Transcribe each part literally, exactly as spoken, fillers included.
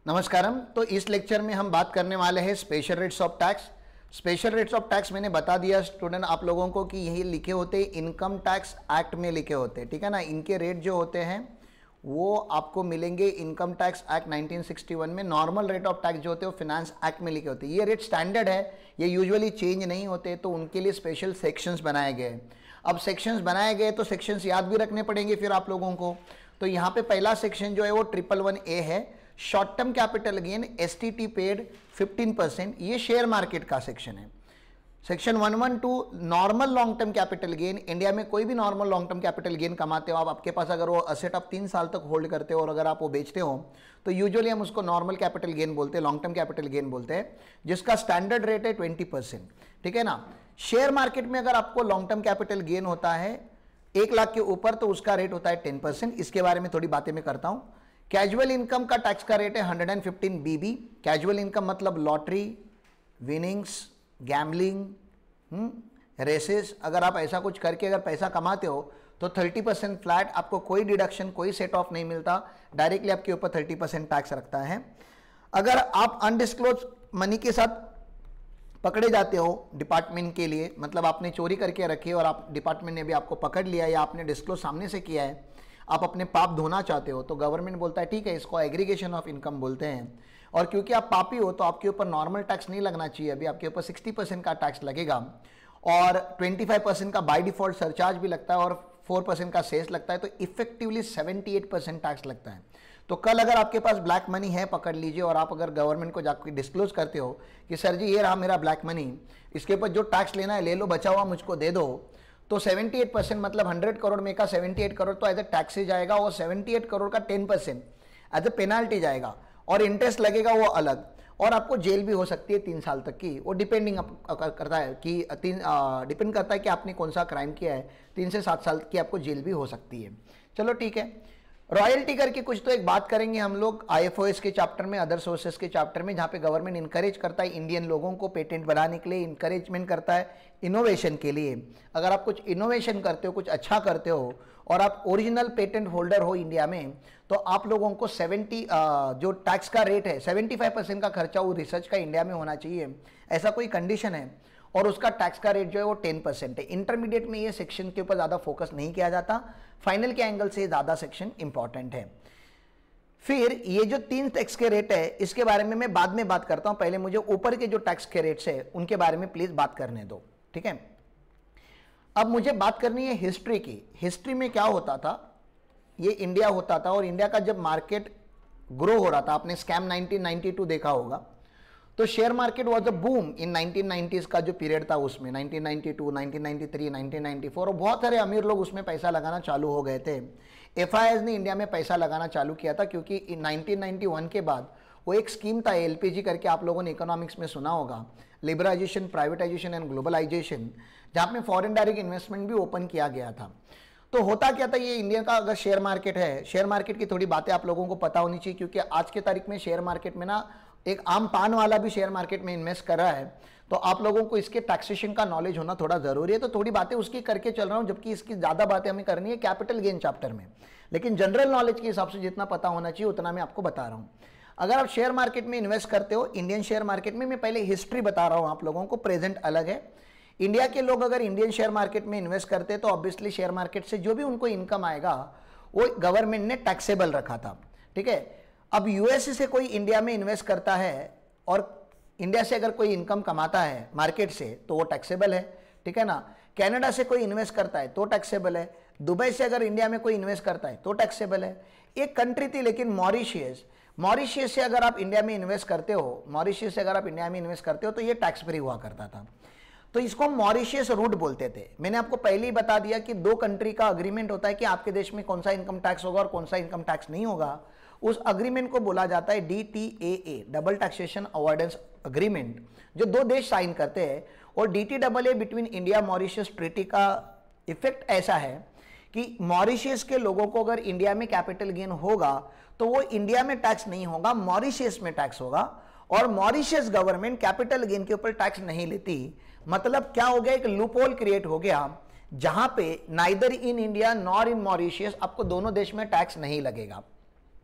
नमस्कारम। तो इस लेक्चर में हम बात करने वाले हैं special rates of tax. Special rates of tax मैंने बता दिया स्टूडेंट आप लोगों को कि यही लिखे होते हैं, इनकम टैक्स एक्ट में लिखे होते हैं, ठीक है ना। इनके रेट जो होते हैं वो आपको मिलेंगे income tax act nineteen sixty one में। नॉर्मल रेट ऑफ टैक्स जो होते हैं वो फिनेंस एक्ट में लिखे होते हैं। ये रेट स्टैंडर्ड है, ये यूजुअली चेंज नहीं होते, तो उनके लिए स्पेशल सेक्शंस बनाए गए हैं। अब सेक्शंस बनाए गए तो सेक्शंस याद भी रखने पड़ेंगे फिर आप लोगों को। तो यहाँ पे पहला सेक्शन जो है वो ट्रिपल वन ए है, short term capital gain S T T paid fifteen percent, ये शेयर मार्केट का सेक्शन है। Section one one two normal long term capital gain, India में कोई भी normal long term capital gain कमाते हो आप, आपके पास अगर वो असेट आप तीन साल तक होल्ड करते हो और अगर आप वो बेचते हो तो यूजुअली हम उसको नॉर्मल कैपिटल गेन बोलते हैं, लॉन्ग टर्म कैपिटल गेन बोलते हैं, जिसका स्टैंडर्ड रेट है ट्वेंटी परसेंट, ठीक है ना। शेयर मार्केट में अगर आपको लॉन्ग टर्म कैपिटल गेन होता है एक लाख के ऊपर तो उसका रेट होता है टेन परसेंट। इसके बारे में थोड़ी बातें मैं करता हूं। कैजुअल इनकम का टैक्स का रेट है hundred and fifteen BB. Casual income मतलब लॉटरी, विनिंग्स, गैम्बलिंग, रेसेस, अगर आप ऐसा कुछ करके अगर पैसा कमाते हो तो थर्टी परसेंट फ्लैट, आपको कोई डिडक्शन कोई सेट ऑफ नहीं मिलता, डायरेक्टली आपके ऊपर थर्टी परसेंट टैक्स रखता है। अगर आप अनडिस्क्लोज मनी के साथ पकड़े जाते हो डिपार्टमेंट के लिए, मतलब आपने चोरी करके रखी है और आप डिपार्टमेंट ने भी आपको पकड़ लिया या आपने डिस्क्लोज सामने से किया है, आप अपने पाप धोना चाहते हो, तो गवर्नमेंट बोलता है ठीक है, इसको एग्रीगेशन ऑफ इनकम बोलते हैं। और क्योंकि आप पापी हो तो आपके ऊपर नॉर्मल टैक्स नहीं लगना चाहिए, अभी आपके ऊपर सिक्सटी परसेंट का टैक्स लगेगा और ट्वेंटी फाइव परसेंट का बाय डिफॉल्ट सरचार्ज भी लगता है और फोर परसेंट का सेस लगता है, तो effectively seventy eight percent tax लगता है। तो कल अगर आपके पास ब्लैक मनी है पकड़ लीजिए और आप अगर गवर्नमेंट को जाकर डिस्क्लोज करते हो कि सर जी ये रहा मेरा ब्लैक मनी, इसके ऊपर जो टैक्स लेना है ले लो, बचा हुआ मुझको दे दो, तो सेवेंटी एट परसेंट मतलब हंड्रेड करोड़ में का सेवेंटी एट करोड़ तो एज ए टैक्स जाएगा और सेवेंटी एट करोड़ का ten percent as a penalty जाएगा और इंटरेस्ट लगेगा वो अलग, और आपको जेल भी हो सकती है तीन साल तक की। वो डिपेंडिंग करता है कि तीन डिपेंड करता है कि आपने कौन सा क्राइम किया है, तीन से सात साल की आपको जेल भी हो सकती है। चलो ठीक है। रॉयल्टी करके कुछ तो एक बात करेंगे हम लोग आई एफ ओ एस के चैप्टर में, अदर सोर्सेस के चैप्टर में, जहाँ पे गवर्नमेंट इनकरेज करता है इंडियन लोगों को पेटेंट बनाने के लिए, इनकरेजमेंट करता है इनोवेशन के लिए। अगर आप कुछ इनोवेशन करते हो, कुछ अच्छा करते हो और आप ओरिजिनल पेटेंट होल्डर हो इंडिया में, तो आप लोगों को सेवेंटी जो टैक्स का रेट है सेवेंटी फाइव परसेंट का खर्चा वो रिसर्च का इंडिया में होना चाहिए, ऐसा कोई कंडीशन है, और उसका टैक्स का रेट जो है वो टेन परसेंट है। इंटरमीडिएट में ये सेक्शन के ऊपर ज़्यादा फोकस नहीं किया जाता, फाइनल के एंगल से ज़्यादा सेक्शन इंपॉर्टेंट है। फिर ये जो तीन टैक्स के रेट है इसके बारे में मैं बाद में बात करता हूं, पहले मुझे ऊपर के जो टैक्स के रेट्स है उनके बारे में प्लीज बात करने दो, ठीक है। अब मुझे बात करनी है हिस्ट्री की। हिस्ट्री में क्या होता था, ये इंडिया होता था और इंडिया का जब मार्केट ग्रो हो रहा था, आपने स्कैम नाइनटीन नाइंटी टू देखा होगा, तो share market was a boom in nineteen nineties का जो पीरियड था उसमें, nineteen ninety two, nineteen ninety three, nineteen ninety four, और बहुत सारे अमीर लोग उसमें पैसा लगाना चालू हो गए थे। एफ आई आईज़ ने इंडिया में पैसा लगाना चालू किया था क्योंकि नाइनटीन नाइंटी वन के बाद वो एक स्कीम था एल पी जी करके, आप लोगों ने इकोनॉमिक्स में सुना होगा, लिबराइजेशन, प्राइवेटाइजेशन एंड ग्लोबलाइजेशन, जहाँ पे फॉरेन डायरेक्ट इन्वेस्टमेंट भी ओपन किया गया था। तो होता क्या था, ये इंडिया का अगर शेयर मार्केट है, शेयर मार्केट की थोड़ी बातें आप लोगों को पता होनी चाहिए क्योंकि आज के तारीख में शेयर मार्केट में ना एक आम पान वाला भी शेयर मार्केट में इन्वेस्ट कर रहा है, तो आप लोगों को इसके टैक्सेशन का नॉलेज होना थोड़ा जरूरी है। तो थोड़ी बातें उसकी करके चल रहा हूं, जबकि इसकी ज्यादा बातें हमें करनी है कैपिटल गेन चैप्टर में, लेकिन जनरल नॉलेज के हिसाब से जितना पता होना चाहिए उतना मैं आपको बता रहा हूं। अगर आप शेयर मार्केट में इन्वेस्ट करते हो, इंडियन शेयर मार्केट में, मैं पहले हिस्ट्री बता रहा हूं आप लोगों को, प्रेजेंट अलग है। इंडिया के लोग अगर इंडियन शेयर मार्केट में इन्वेस्ट करते हैं तो ऑब्वियसली शेयर मार्केट से जो भी उनको इनकम आएगा वो गवर्नमेंट ने टैक्सेबल रखा था, ठीक है। अब यूएस से कोई इंडिया में इन्वेस्ट करता है और इंडिया से अगर कोई इनकम कमाता है मार्केट से तो वो टैक्सेबल है, ठीक है ना। कनाडा से कोई इन्वेस्ट करता है तो टैक्सेबल है, दुबई से अगर इंडिया में कोई इन्वेस्ट करता है तो टैक्सेबल है। एक कंट्री थी लेकिन मॉरिशियस, मॉरिशियस से अगर आप इंडिया में इन्वेस्ट करते हो, मॉरिशियस से अगर आप इंडिया में इन्वेस्ट करते हो तो ये टैक्स फ्री हुआ करता था, तो इसको हम मॉरिशियस रूट बोलते थे। मैंने आपको पहले ही बता दिया कि दो कंट्री का अग्रीमेंट होता है कि आपके देश में कौन सा इनकम टैक्स होगा और कौन सा इनकम टैक्स नहीं होगा, उस अग्रीमेंट को बोला जाता है D T A A, double taxation avoidance agreement, जो दो देश साइन करते हैं। और D T double A between India Mauritius treaty का इफेक्ट ऐसा है कि मॉरिशियस के लोगों को अगर इंडिया में कैपिटल गेन होगा तो वो इंडिया में टैक्स नहीं होगा, मॉरिशियस में टैक्स होगा, और मॉरिशियस गवर्नमेंट कैपिटल गेन के ऊपर टैक्स नहीं लेती। मतलब क्या हो गया, एक लूपहोल क्रिएट हो गया जहां पे neither in India nor in Mauritius आपको दोनों देश में टैक्स नहीं लगेगा।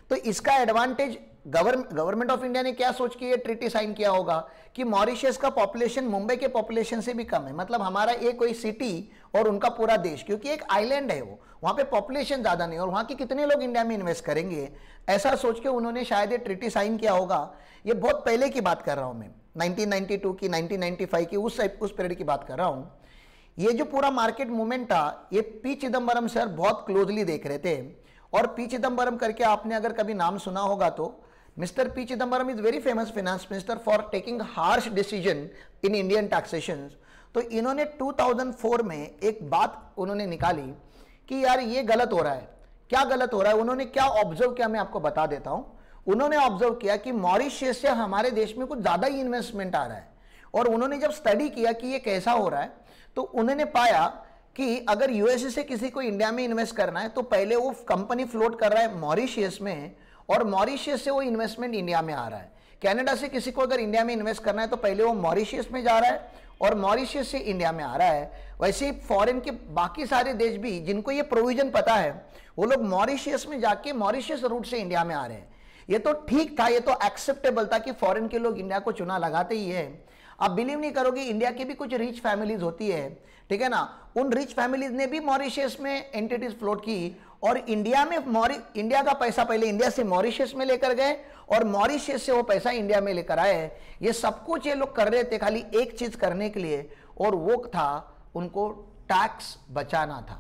तो इसका एडवांटेज गवर्नमेंट ऑफ इंडिया ने क्या सोच के ये ट्रीटी साइन किया होगा कि मॉरिशस का पॉपुलेशन मुंबई के पॉपुलेशन से भी कम है, मतलब हमारा एक कोई सिटी और उनका पूरा देश, क्योंकि एक आइलैंड है वो, वहां पे पॉपुलेशन ज्यादा नहीं और वहां के कितने लोग इंडिया में इन्वेस्ट करेंगे, ऐसा सोच के उन्होंने शायद ये ट्रीटी साइन किया होगा। ये बहुत पहले की बात कर रहा हूं मैं, नाइनटीन नाइंटी टू की, नाइनटीन नाइंटी फाइव की, उस उस पीरियड की बात कर रहा हूं। ये जो पूरा मार्केट मूवमेंट था ये पी चिदम्बरम सर बहुत क्लोजली देख रहे थे। और पी चिदम्बरम करके आपने अगर कभी नाम सुना होगा तो mister P Chidambaram is very famous finance minister for taking harsh decision in Indian taxation. तो इन्होंने टू थाउजेंड फोर में एक बात उन्होंने निकाली कि यार ये गलत हो रहा है। क्या गलत हो रहा है, उन्होंने क्या ऑब्जर्व किया मैं आपको बता देता हूं। उन्होंने ऑब्जर्व किया कि मॉरिशस से हमारे देश में कुछ ज्यादा ही इन्वेस्टमेंट आ रहा है, और उन्होंने जब स्टडी किया कि ये कैसा हो रहा है तो उन्होंने पाया कि अगर यूएसए से किसी को इंडिया में इन्वेस्ट करना है तो पहले वो कंपनी फ्लोट कर रहा है मॉरिशस में, और मॉरिशस से वो इन्वेस्टमेंट इंडिया में आ रहा है। कनाडा से किसी को अगर इंडिया में इन्वेस्ट करना है तो पहले वो मॉरिशस में जा रहा है और मॉरिशस से इंडिया में आ रहा है। वैसे ही फॉरेन के बाकी सारे देश भी जिनको ये प्रोविजन पता है वो लोग मॉरिशस में जाके मॉरिशस रूट से इंडिया में आ रहे हैं। ये तो ठीक था, ये तो एक्सेप्टेबल था कि फॉरेन के लोग इंडिया को चुना लगाते ही है। आप बिलीव नहीं करोगे, इंडिया की भी कुछ रिच फैमिलीज होती है, ठीक है ना, उन रिच फैमिलीज ने भी मॉरिशस में एंटिटीज फ्लोट की और इंडिया में मॉरि इंडिया का पैसा पहले इंडिया से मॉरिशस में लेकर गए और मॉरिशस से वो पैसा इंडिया में लेकर आए। ये सब कुछ ये लोग कर रहे थे खाली एक चीज करने के लिए, और वो था उनको टैक्स बचाना था।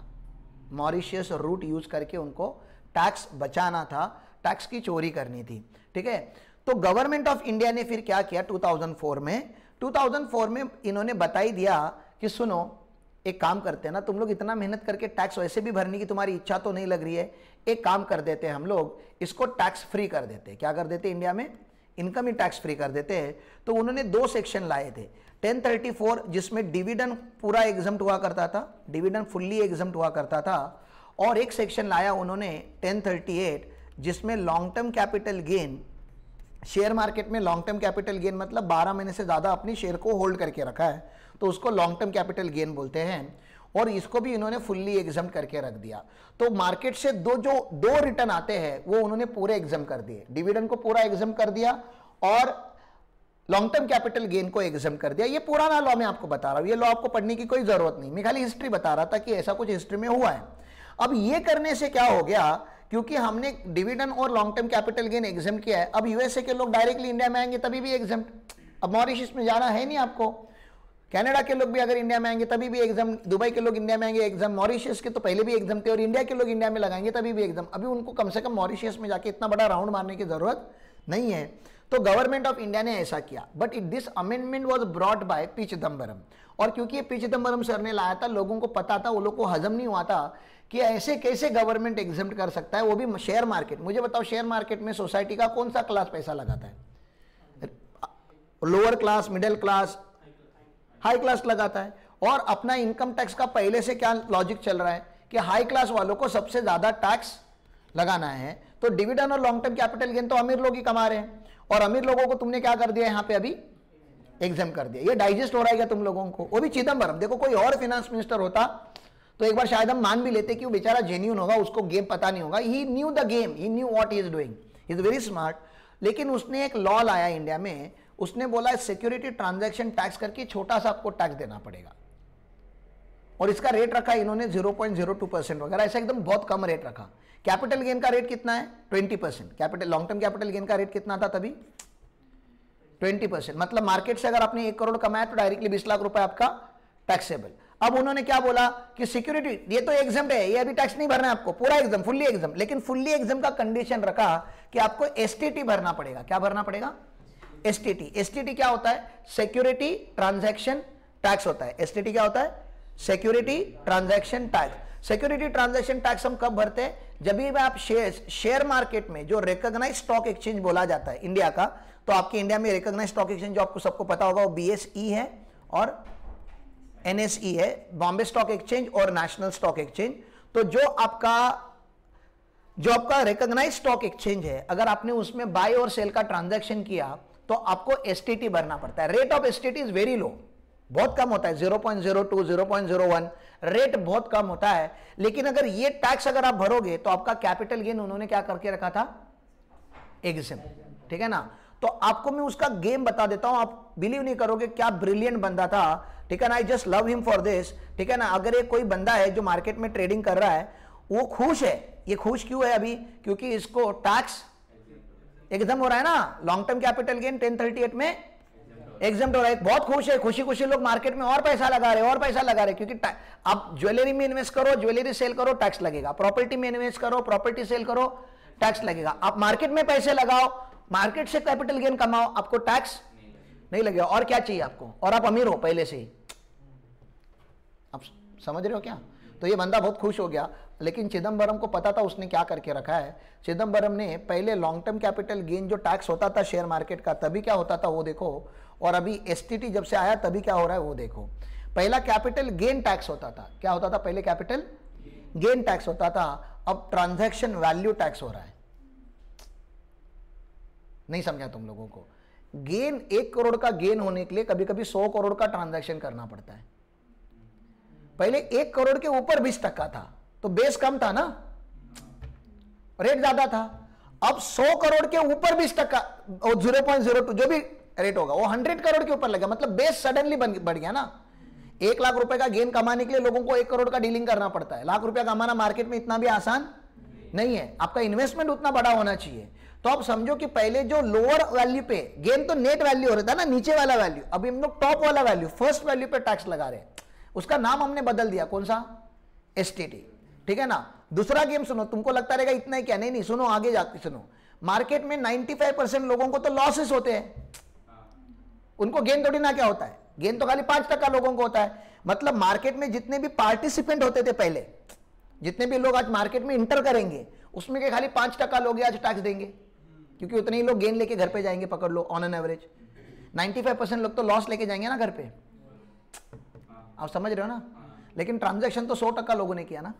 मॉरिशस रूट यूज करके उनको टैक्स बचाना था, टैक्स की चोरी करनी थी, ठीक है। तो गवर्नमेंट ऑफ इंडिया ने फिर क्या किया टू थाउजेंड फोर में, टू थाउजेंड फोर में इन्होंने बताई दिया कि सुनो एक काम करते हैं ना, तुम लोग इतना मेहनत करके टैक्स वैसे भी भरने की तुम्हारी इच्छा तो नहीं लग रही है, एक काम कर देते हैं हम लोग इसको टैक्स फ्री कर देते हैं। क्या कर देते हैं, इंडिया में इनकम ही टैक्स फ्री कर देते हैं। तो उन्होंने दो सेक्शन लाए थे, टेन थर्टी फोर जिसमें डिविडेंड पूरा एग्जम्प्ट हुआ करता था, डिविडेंड फुल्ली एग्जम्प्ट हुआ करता था, और एक सेक्शन लाया उन्होंने टेन थर्टी एट जिसमें long term capital gain, share market में लॉन्ग टर्म कैपिटल गेन मतलब बारह महीने से ज्यादा अपनी शेयर को होल्ड करके रखा है तो उसको लॉन्ग टर्म कैपिटल गेन बोलते हैं, और इसको भी इन्होंने फुल्ली एग्जाम करके रख दिया। तो मार्केट से दो जो दो रिटर्न आते हैं वो उन्होंने पूरे एग्जाम कर दिए, डिविडेंड को पूरा एग्जाम कर दिया और लॉन्ग टर्म कैपिटल गेन को एग्जाम कर दिया। ये पुराना लॉ मैं आपको बता रहा हूं, ये लॉ आपको पढ़ने की कोई जरूरत नहीं, मैं खाली हिस्ट्री बता रहा था कि ऐसा कुछ हिस्ट्री में हुआ है। अब ये करने से क्या हो गया, क्योंकि हमने डिविडेंड और long term capital gain exempt किया है, अब यूएसए के लोग डायरेक्टली इंडिया में आएंगे तभी भी एग्जाम, अब मॉरिशस में जाना है नहीं आपको, कनाडा के लोग भी अगर इंडिया में आएंगे तभी भी एग्जाम, दुबई के लोग इंडिया में आएंगे एग्जाम, मॉरिशस के तो पहले भी एग्जाम थे और इंडिया के लोग इंडिया में लगाएंगे तभी भी एग्जाम। अभी उनको कम से कम मॉरिशस में जाके इतना बड़ा राउंड मारने की जरूरत नहीं है। तो गवर्नमेंट ऑफ इंडिया ने ऐसा किया, but it this amendment was brought by P Chidambaram, और क्योंकि ये पी चिदम्बरम सर ने लाया था, लोगों को पता था, वो लोग को हजम नहीं हुआ था कि ऐसे कैसे गवर्नमेंट एग्जाम कर सकता है, वो भी शेयर मार्केट। मुझे बताओ शेयर मार्केट में सोसाइटी का कौन सा क्लास पैसा लगाता है, lower class, middle class, high class लगाता है। और अपना इनकम टैक्स का पहले से क्या लॉजिक चल रहा है कि हाई क्लास वालों को सबसे ज्यादा टैक्स लगाना है, तो डिविडेंड और लॉन्ग टर्म कैपिटल गेन तो अमीर लोग ही कमा रहे हैं, और अमीर लोगों को तुमने क्या कर दिया यहाँ पे अभी एग्जाम कर दिया। ये डाइजेस्ट हो रहा है क्या तुम लोगों को, वो भी चिदम्बरम। देखो कोई और फाइनेंस मिनिस्टर होता तो एक बार शायद हम मान भी लेते कि वो बेचारा जेन्युइन होगा, उसको गेम पता नहीं होगा, he knew the game, he knew what he is doing, he is very smart. लेकिन उसने एक लॉ लाया इंडिया में, उसने बोला सिक्योरिटी ट्रांजैक्शन टैक्स करके छोटा सा आपको टैक्स देना पड़ेगा, और इसका रेट रखा इन्होंने zero point zero two percent वगैरह, ऐसा एकदम बहुत कम रेट रखा। कैपिटल गेन का रेट कितना है, twenty percent. Capital long term capital gain का रेट कितना था तभी, ट्वेंटी परसेंट। मतलब मार्केट से अगर आपने एक करोड़ कमाया तो डायरेक्टली बीस लाख रुपए आपका टैक्सेबल। अब उन्होंने क्या बोला कि सिक्योरिटी, ये तो एग्जाम है, ये अभी टैक्स नहीं भरना है आपको, पूरा एग्जाम, फुल्ली एग्जाम, लेकिन फुल्ली एग्जाम का कंडीशन रखा कि आपको एसटीटी भरना पड़ेगा। क्या भरना पड़ेगा, एसटीटी। एसटीटी क्या होता है, सिक्योरिटी ट्रांजैक्शन टैक्स होता है। एसटीटी क्या होता है, security transaction tax. Security transaction tax हम कब भरते हैं, जब भी आप शेयर शेयर मार्केट में जो रिकॉग्नाइज स्टॉक एक्सचेंज बोला जाता है इंडिया का, तो आपके इंडिया में रिकॉग्नाइज स्टॉक एक्सचेंज जो आपको सबको पता होगा वो बीएसई है और एनएसई है, बॉम्बे स्टॉक एक्सचेंज और नेशनल स्टॉक एक्सचेंज। तो जो आपका जो आपका रिकॉग्नाइज स्टॉक एक्सचेंज है, अगर आपने उसमें बाय और सेल का ट्रांजैक्शन किया तो आपको एसटीटी भरना पड़ता है। Rate of STT is very low, बहुत कम होता है, zero point zero two, zero point zero one, rate बहुत कम होता है। लेकिन अगर ये टैक्स अगर आप भरोगे तो आपका कैपिटल गेन उन्होंने क्या करके रखा था, एग्जिम, ठीक है ना। तो आपको मैं उसका गेम बता देता हूं, आप बिलीव नहीं करोगे क्या ब्रिलियंट बंदा था, ठीक है ना। I just love him for this, ठीक है ना। अगर एक कोई बंदा है जो मार्केट में ट्रेडिंग कर रहा है, वो खुश है। ये खुश क्यों है अभी? क्योंकि इसको टैक्स एग्जाम हो रहा है ना। Long term capital gain ten thirty eight में एग्जाम हो रहा है, बहुत खुश है। खुशी खुशी लोग मार्केट में और पैसा लगा रहे और पैसा लगा रहे, क्योंकि आप ज्वेलरी में इन्वेस्ट करो, ज्वेलरी सेल करो, टैक्स लगेगा। प्रॉपर्टी में इन्वेस्ट करो, प्रॉपर्टी सेल करो, टैक्स लगेगा। आप मार्केट में पैसे लगाओ, मार्केट से कैपिटल गेन कमाओ, आपको टैक्स नहीं लगेगा। और क्या चाहिए आपको? और आप अमीर हो पहले से ही। आप समझ रहे हो क्या? तो ये बंदा बहुत खुश हो गया, लेकिन चिदम्बरम को पता था उसने क्या करके रखा है। चिदम्बरम ने पहले लॉन्ग टर्म कैपिटल गेन जो टैक्स होता था शेयर मार्केट का, तभी क्या होता था वो देखो, और अभी एसटीटी जब से आया तभी क्या हो रहा है वो देखो। पहला कैपिटल गेन टैक्स होता था, क्या होता था पहले? कैपिटल गेन टैक्स होता था। अब ट्रांजैक्शन वैल्यू टैक्स हो रहा है। नहीं समझा तुम लोगों को? गेन, एक करोड़ का गेन होने के लिए कभी कभी सौ करोड़ का ट्रांजैक्शन करना पड़ता है। पहले एक करोड़ के ऊपर बीस टक्का था, तो बेस कम था ना, रेट ज्यादा था। अब सौ करोड़ के ऊपर बीस टक्का, जीरो पॉइंट जीरो टू जो भी रेट होगा, वो हंड्रेड करोड़ के ऊपर लगा, मतलब बेस सडनली बढ़ गया ना। एक लाख रुपए का गेन कमाने के लिए लोगों को एक करोड़ का डीलिंग करना पड़ता है। लाख रुपया कमाना मार्केट में इतना भी आसान नहीं है, आपका इन्वेस्टमेंट उतना बड़ा होना चाहिए। तो आप समझो कि पहले जो लोअर वैल्यू पे गेन, तो नेट वैल्यू हो रहा था ना, नीचे वाला वैल्यू, अभी हम लोग टॉप वाला वैल्यू, फर्स्ट वैल्यू पे टैक्स लगा रहे हैं। उसका नाम हमने बदल दिया, कौन सा? एसटीटी, ठीक है ना। दूसरा गेम सुनो, तुमको लगता रहेगा इतना ही क्या, नहीं नहीं, सुनो आगे जाके सुनो। मार्केट में पचानवे परसेंट लोगों को तो लॉसेस होते हैं, उनको गेन थोड़ी ना क्या होता है, गेन तो खाली पांच टक्का लोगों को होता है। मतलब मार्केट में जितने भी पार्टिसिपेंट होते थे पहले, जितने भी लोग आज मार्केट में इंटर करेंगे, उसमें के खाली पांच टक्का लोग आज टैक्स देंगे, क्योंकि उतने ही लोग गेन लेके घर पे जाएंगे, पकड़ लो ऑन एन एवरेज। पचानवे परसेंट लोग तो लॉस लेके जाएंगे ना घर पे, आप समझ रहे हो ना। लेकिन ट्रांजैक्शन तो सौ टक्का लोगों ने किया ना।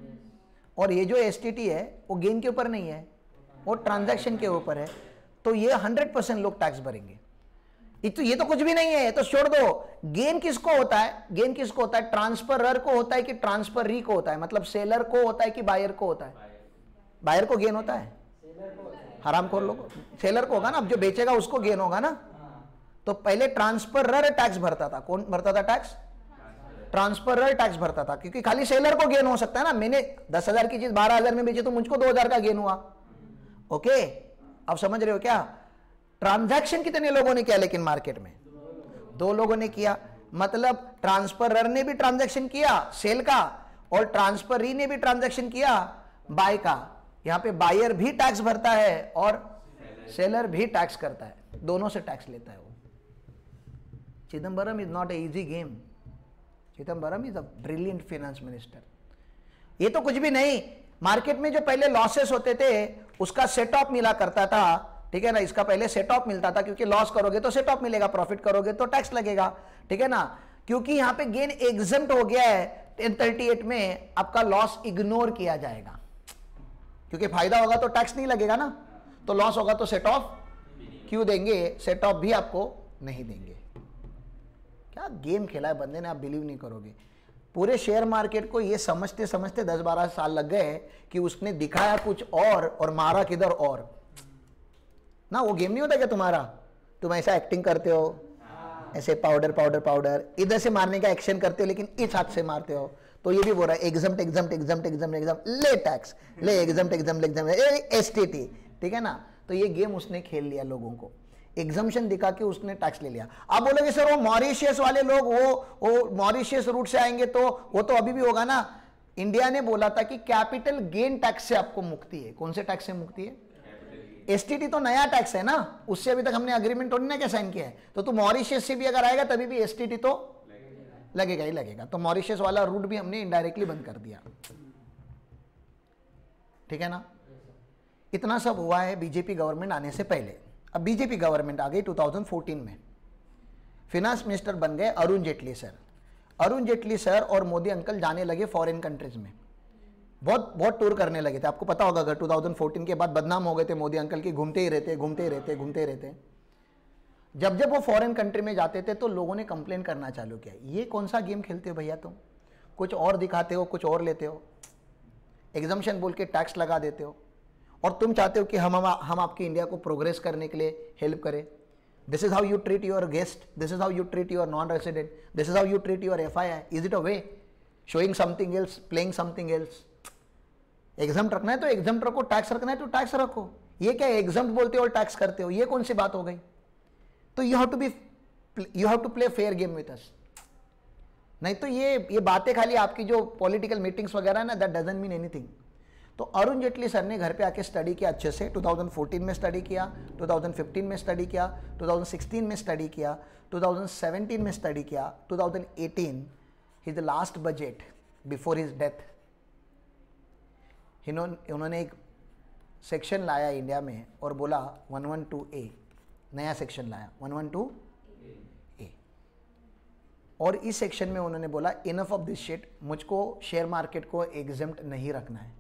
और ये जो एसटीटी है वो गेन के ऊपर नहीं है, वो ट्रांजैक्शन के ऊपर है। तो ये हंड्रेड परसेंट लोग टैक्स भरेंगे। ये तो ये तो कुछ भी नहीं है, तो छोड़ दो। गेन किसको होता है? गेन किसको होता है? ट्रांसफरर को होता है कि ट्रांसफरी को होता है? मतलब सेलर को होता है कि बायर को होता है? बायर को गेन होता है, हरामखोर लोग। सेलर को होगा ना, अब जो बेचेगा उसको गेन होगा ना। तो पहले ट्रांसफरर टैक्स भरता था। कौन भरता था टैक्स? ट्रांसफरर टैक्स भरता था, क्योंकि खाली सेलर को गेन हो सकता है ना। मैंने दस हजार की चीज बारह हजार में बेची तो मुझको दो हजार का गेन हुआ। ओके, आप समझ रहे हो क्या? ट्रांजैक्शन कितने लोगों ने किया लेकिन मार्केट में? दो लोगों ने किया। मतलब ट्रांसफरर ने भी ट्रांजैक्शन किया सेल का, और ट्रांसफरी ने भी ट्रांजैक्शन किया बाय का। यहां पे बायर भी टैक्स भरता है और सेलर भी टैक्स करता है, दोनों से टैक्स लेता है वो। Chidambaram is not a easy game. Chidambaram is a brilliant finance minister. ये तो कुछ भी नहीं। मार्केट में जो पहले लॉसेस होते थे उसका सेट ऑफ मिला करता था, ठीक है ना। इसका पहले सेट ऑफ मिलता था, क्योंकि लॉस करोगे तो सेट ऑफ मिलेगा, प्रॉफिट करोगे तो टैक्स लगेगा, ठीक है ना। क्योंकि यहां पे गेन एग्जम्प्ट हो गया है टेन थर्टी एट में, आपका लॉस इग्नोर किया जाएगा, क्योंकि फायदा होगा तो टैक्स नहीं लगेगा ना, तो लॉस होगा तो सेट ऑफ क्यों देंगे? सेट ऑफ भी आपको नहीं देंगे। क्या गेम खेला है बंदे ने, आप बिलीव नहीं करोगे। पूरे शेयर मार्केट को ये समझते समझते दस बारह साल लग गए कि उसने दिखाया कुछ और और मारा किधर और ना। वो गेम नहीं होता क्या तुम्हारा? तुम ऐसा एक्टिंग करते हो, ऐसे पाउडर पाउडर पाउडर, इधर से मारने का एक्शन करते हो लेकिन इस हाथ से मारते हो। तो ये भी बोल रहा है exempt exempt exempt exempt exempt ले टैक्स ले एग्जाम एग्जाम एग्जाम एसटीटी, ठीक है ना। तो ये गेम उसने खेल लिया, लोगों को एग्जाम्शन दिखा के उसने टैक्स ले लिया। आप बोलोगे सर वो मॉरिशियस वाले लोग, वो वो मॉरिशियस रूट से आएंगे तो वो तो अभी भी होगा ना। इंडिया ने बोला था कि कैपिटल गेन टैक्स से आपको मुक्ति है। कौन से टैक्स से मुक्ति है? एसटीटी तो नया टैक्स है ना, उससे अभी तक हमने अग्रीमेंट थोड़ी ना क्या साइन किया है। तो तू मॉरिशियस से भी अगर आएगा तभी भी एसटीटी तो लगेगा ही लगेगा। तो मॉरिशियस वाला रूट भी हमने इनडायरेक्टली बंद कर दिया, ठीक है ना। इतना सब हुआ है बीजेपी गवर्नमेंट आने से पहले। अब बीजेपी गवर्नमेंट आ गई दो हज़ार चौदह में, फिनांस मिनिस्टर बन गए अरुण जेटली सर। अरुण जेटली सर और मोदी अंकल जाने लगे फॉरेन कंट्रीज में, बहुत बहुत टूर करने लगे थे। आपको पता होगा अगर दो हज़ार चौदह के बाद बदनाम हो गए थे मोदी अंकल की, घूमते ही रहते घूमते ही रहते घूमते ही रहते। जब जब वो फॉरेन कंट्री में जाते थे तो लोगों ने कंप्लेन करना चालू किया, ये कौन सा गेम खेलते हो भैया तुम, कुछ और दिखाते हो कुछ और लेते हो, एग्जम्पशन बोल के टैक्स लगा देते हो। और तुम चाहते हो कि हम हम, हम आपकी इंडिया को प्रोग्रेस करने के लिए हेल्प करें। This is how you treat your guest, this is how you treat your non resident, this is how you treat your F I I. Is it a way? Showing something else, playing something else. Exempt रखना है तो exam रखो, tax रखना है तो tax रखो। ये क्या एग्जाम बोलते हो और टैक्स करते हो, ये कौन सी बात हो गई? तो you have to be you have to play fair game with us. नहीं तो ये ये बातें खाली आपकी जो पॉलिटिकल मीटिंग्स वगैरह ना, दैट डजंट मीन एनीथिंग। तो अरुण जेटली सर ने घर पे आके स्टडी किया अच्छे से, टू थाउजेंड फोर्टीन में स्टडी किया, टू थाउजेंड फिफ्टीन में स्टडी किया, टू थाउजेंड सिक्सटीन में स्टडी किया, टू थाउजेंड सेवेंटीन में स्टडी किया, two thousand eighteen his last budget before his death, उन्होंने एक सेक्शन लाया इंडिया में और बोला वन वन टू ए, नया सेक्शन लाया वन वन टू ए, और इस सेक्शन में उन्होंने बोला इनफ ऑफ दिस शिट, मुझको शेयर मार्केट को एग्जेम्प्ट नहीं रखना है।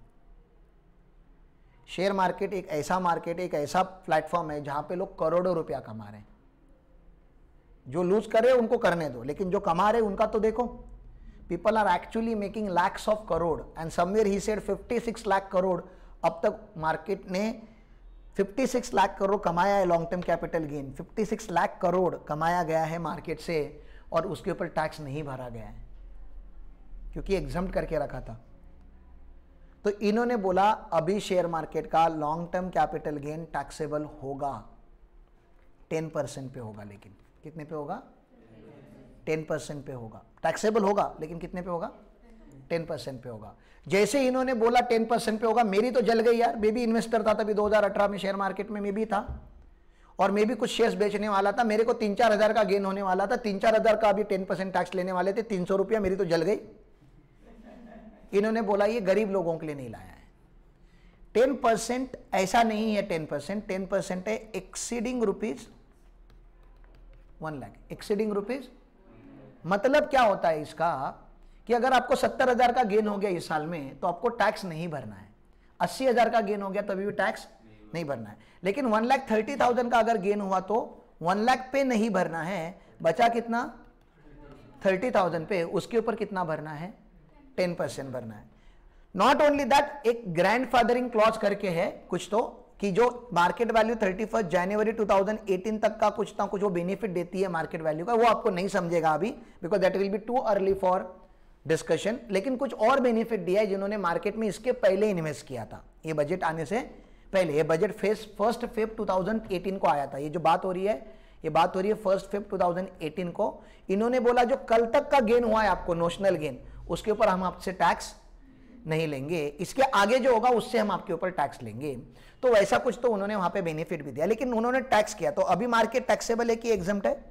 शेयर मार्केट एक ऐसा मार्केट, एक ऐसा प्लेटफॉर्म है जहां पे लोग करोड़ों रुपया कमा रहे हैं। जो लूज कर रहे हैं उनको करने दो, लेकिन जो कमा रहे उनका तो देखो। People are actually making lakhs of crore, and somewhere he said fifty six lakh crore अब तक मार्केट ने फिफ्टी सिक्स लाख करोड़ कमाया है long term capital gain, fifty six lakh crore कमाया गया है मार्केट से, और उसके ऊपर टैक्स नहीं भरा गया है क्योंकि एग्जम्प्ट करके रखा था। तो इन्होंने बोला अभी शेयर मार्केट का long term capital gain taxable होगा, टेन परसेंट पे होगा, लेकिन कितने पे होगा? टेन परसेंट पे होगा। टैक्सेबल होगा लेकिन कितने पे होगा? टेन परसेंट पे होगा। जैसे इन्होंने बोला टेन परसेंट पे होगा, मेरी तो जल गई यार। मैं भी इन्वेस्टर था तभी दो हज़ार अठारह में शेयर मार्केट में, मैं भी था और मैं भी कुछ शेयर्स बेचने वाला था। मेरे को तीन चार हजार का गेन होने वाला था, तीन चार हजार का अभी टेन परसेंट टैक्स लेने वाले थे, तीन सौ रुपया मेरी तो जल गई। इन्होंने बोला ये गरीब लोगों के लिए नहीं लाया है। टेन परसेंट ऐसा नहीं है, टेन परसेंट टेन परसेंट है exceeding rupees one lakh, exceeding rupees. मतलब क्या होता है इसका कि अगर आपको सत्तर हजार का गेन हो गया इस साल में तो आपको टैक्स नहीं भरना है, अस्सी हजार का गेन हो गया तभी भी टैक्स नहीं भरना है। लेकिन वन लाख थर्टी थाउजेंड का अगर गेन हुआ तो वन लाख पे नहीं भरना है, बचा कितना? थर्टी थाउजेंड पे, उसके ऊपर कितना भरना है? टेन परसेंट भरना है। नॉट ओनली दैट, एक ग्रैंड फादरिंग क्लॉज करके है कुछ तो, कि जो market value thirty first January two thousand eighteen तक का कुछ ना कुछ वो बेनिफिट देती है मार्केट वैल्यू का, वो आपको नहीं समझेगा अभी because that will be too early for discussion. लेकिन कुछ और बेनिफिट दिया है जिन्होंने मार्केट में इसके पहले इन्वेस्ट किया था, ये बजट आने से पहले। ये बजट फेस first Feb two thousand eighteen को आया था। ये जो बात हो रही है, ये बात हो रही है first Feb two thousand eighteen को। इन्होंने बोला जो कल तक का गेन हुआ है आपको, नोशनल गेन, उसके ऊपर हम आपसे टैक्स नहीं लेंगे, इसके आगे जो होगा उससे हम आपके ऊपर टैक्स लेंगे। तो वैसा कुछ तो उन्होंने वहां पे बेनिफिट भी दिया, लेकिन उन्होंने टैक्स किया। तो अभी मार्केट टैक्सेबल है कि एग्जम्प्ट है?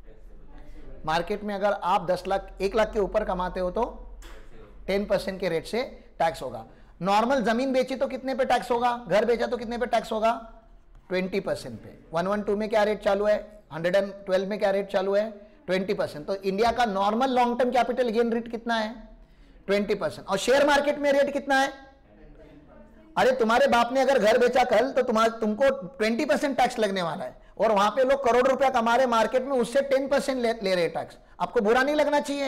मार्केट में अगर आप दस लाख एक लाख के ऊपर कमाते हो तो टेन परसेंट के रेट से टैक्स होगा। नॉर्मल जमीन बेची तो कितने पे टैक्स होगा? घर बेचा तो कितने पे टैक्स होगा? ट्वेंटी परसेंट पे। वन वन टू में क्या रेट चालू है? हंड्रेड एंड ट्वेल्व में क्या रेट चालू है? Twenty percent. तो इंडिया का normal long term capital gain rate कितना है? Twenty percent. और शेयर मार्केट में रेट कितना है? अरे तुम्हारे बाप ने अगर घर बेचा कल तो तुम्हारे तुमको ट्वेंटी परसेंट टैक्स लगने वाला है, और वहां पे लोग करोड़ रुपया कमा रहे मार्केट में, उससे टेन परसेंट ले, ले रहे टैक्स। आपको बुरा नहीं लगना चाहिए?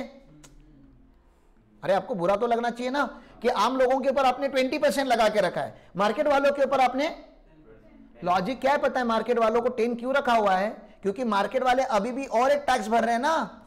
अरे आपको बुरा तो लगना चाहिए ना कि आम लोगों के ऊपर आपने ट्वेंटी परसेंट लगा के रखा है, मार्केट वालों के ऊपर आपने। लॉजिक क्या है पता है मार्केट वालों को टेन क्यों रखा हुआ है? क्योंकि मार्केट वाले अभी भी और एक टैक्स भर रहे हैं ना,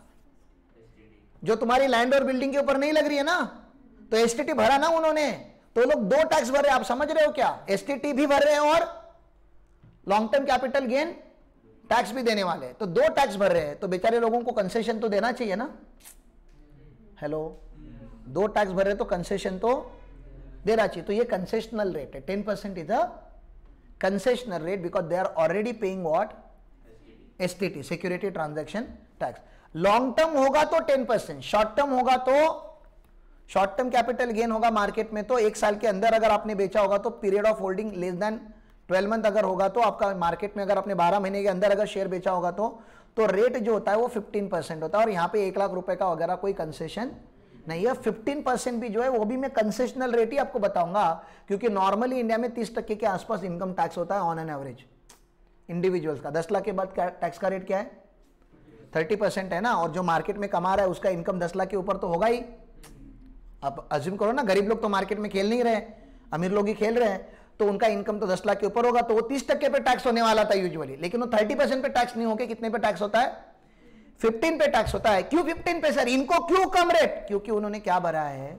जो तुम्हारी लैंड और बिल्डिंग के ऊपर नहीं लग रही है ना। तो एसटीटी भरा ना उन्होंने, तो लोग दो टैक्स भर रहे हैं। आप समझ रहे हो क्या? एसटीटी भी भर रहे हैं और long term capital gain tax भी देने वाले हैं, तो दो टैक्स भर रहे हैं। तो बेचारे लोगों को कंसेशन तो देना चाहिए ना। हेलो, दो टैक्स भर रहे तो कंसेशन तो देना चाहिए। तो ये कंसेशनल रेट है, ten percent is a concessional rate because they are already paying what? STT, security transaction tax. Long term होगा तो टेन परसेंट, शॉर्ट टर्म होगा तो शॉर्ट टर्म कैपिटल गेन होगा मार्केट में तो एक साल के अंदर अगर आपने बेचा होगा तो period of holding less than twelve month अगर होगा तो आपका मार्केट में अगर आपने बारह महीने के अंदर अगर शेयर बेचा होगा तो तो रेट जो होता है वो फिफ्टीन परसेंट होता है। और यहाँ पे एक लाख रुपए का वगैरह कोई कंसेशन नहीं है। फिफ्टीन परसेंट भी जो है वो भी मैं कंसेशनल रेट ही आपको बताऊंगा, क्योंकि नॉर्मली इंडिया में तीस टक्के के आसपास इनकम टैक्स होता है ऑन एन एवरेज इंडिविजुअल्स का। दस लाख के बाद टैक्स का रेट क्या है? थर्टी परसेंट है ना। और जो मार्केट में कमा रहा है उसका इनकम दस लाख के ऊपर तो होगा ही। अब अज्यूम करो ना, गरीब लोग तो मार्केट में खेल नहीं रहे, अमीर लोग ही खेल रहे हैं। तो उनका इनकम तो दस लाख के ऊपर होगा, तो वो तीस टक्के पे टैक्स होने वाला था यूजुअली, लेकिन वो थर्टी परसेंट पे टैक्स नहीं होके कितने पे टैक्स होता है, फिफ्टीन पे टैक्स होता है। क्यों फिफ्टीन पे सर, इनको क्यों कम रेट? क्योंकि उन्होंने क्या भरा है,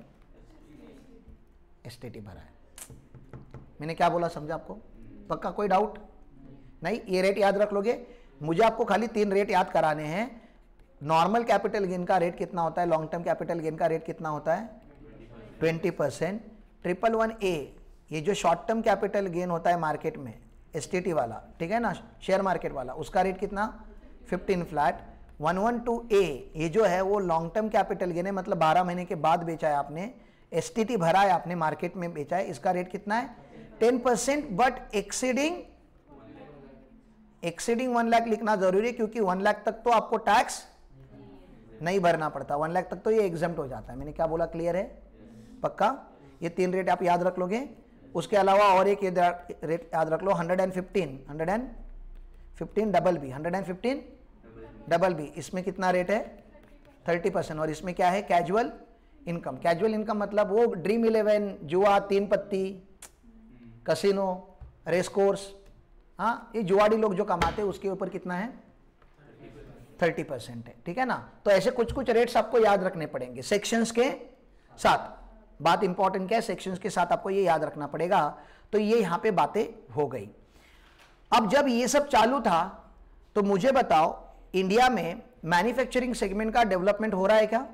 एसटीटी भरा है। मैंने क्या बोला समझा आपको? पक्का कोई डाउट नहीं? ये रेट याद रख लोगे। मुझे आपको खाली तीन रेट याद कराने हैं। नॉर्मल कैपिटल गेन का रेट कितना होता है, लॉन्ग टर्म कैपिटल गेन का रेट कितना होता है, twenty percent. Triple one A, ये जो शॉर्ट टर्म कैपिटल गेन होता है मार्केट में, एसटीटी वाला, ठीक है ना, शेयर मार्केट वाला, उसका रेट कितना, fifteen flat. One one two A, ये जो है वो लॉन्ग टर्म कैपिटल गेन है, मतलब बारह महीने के बाद बेचा है आपने, एसटीटी भरा है आपने, मार्केट में बेचा है, इसका रेट कितना है, ten percent, but exceeding exceeding one lakh लिखना जरूरी है, क्योंकि वन लाख तक तो आपको टैक्स नहीं भरना पड़ता, वन लाख तक तो ये एग्जम्प्ट हो जाता है। मैंने क्या बोला, क्लियर है? पक्का? ये तीन रेट आप याद रख लोगे। उसके अलावा और एक ये रेट याद रख लो, hundred and fifteen hundred and fifteen double B, hundred and fifteen double B, इसमें कितना रेट है, थर्टी परसेंट। और इसमें क्या है, कैजुअल इनकम। कैजुअल इनकम मतलब वो ड्रीम इलेवन, जुआ, तीन पत्ती, कसिनो, रेस कोर्स, हाँ, ये जुआड़ी लोग जो कमाते हैं उसके ऊपर कितना है, थर्टी परसेंट है, ठीक है ना। तो ऐसे कुछ कुछ रेट्स आपको याद रखने पड़ेंगे सेक्शंस के साथ। बात इंपॉर्टेंट क्या है, सेक्शंस के साथ आपको ये याद रखना पड़ेगा। तो ये यहां पे बातें हो गई। अब जब ये सब चालू था तो मुझे बताओ, इंडिया में मैन्युफैक्चरिंग सेगमेंट का डेवलपमेंट हो रहा है क्या?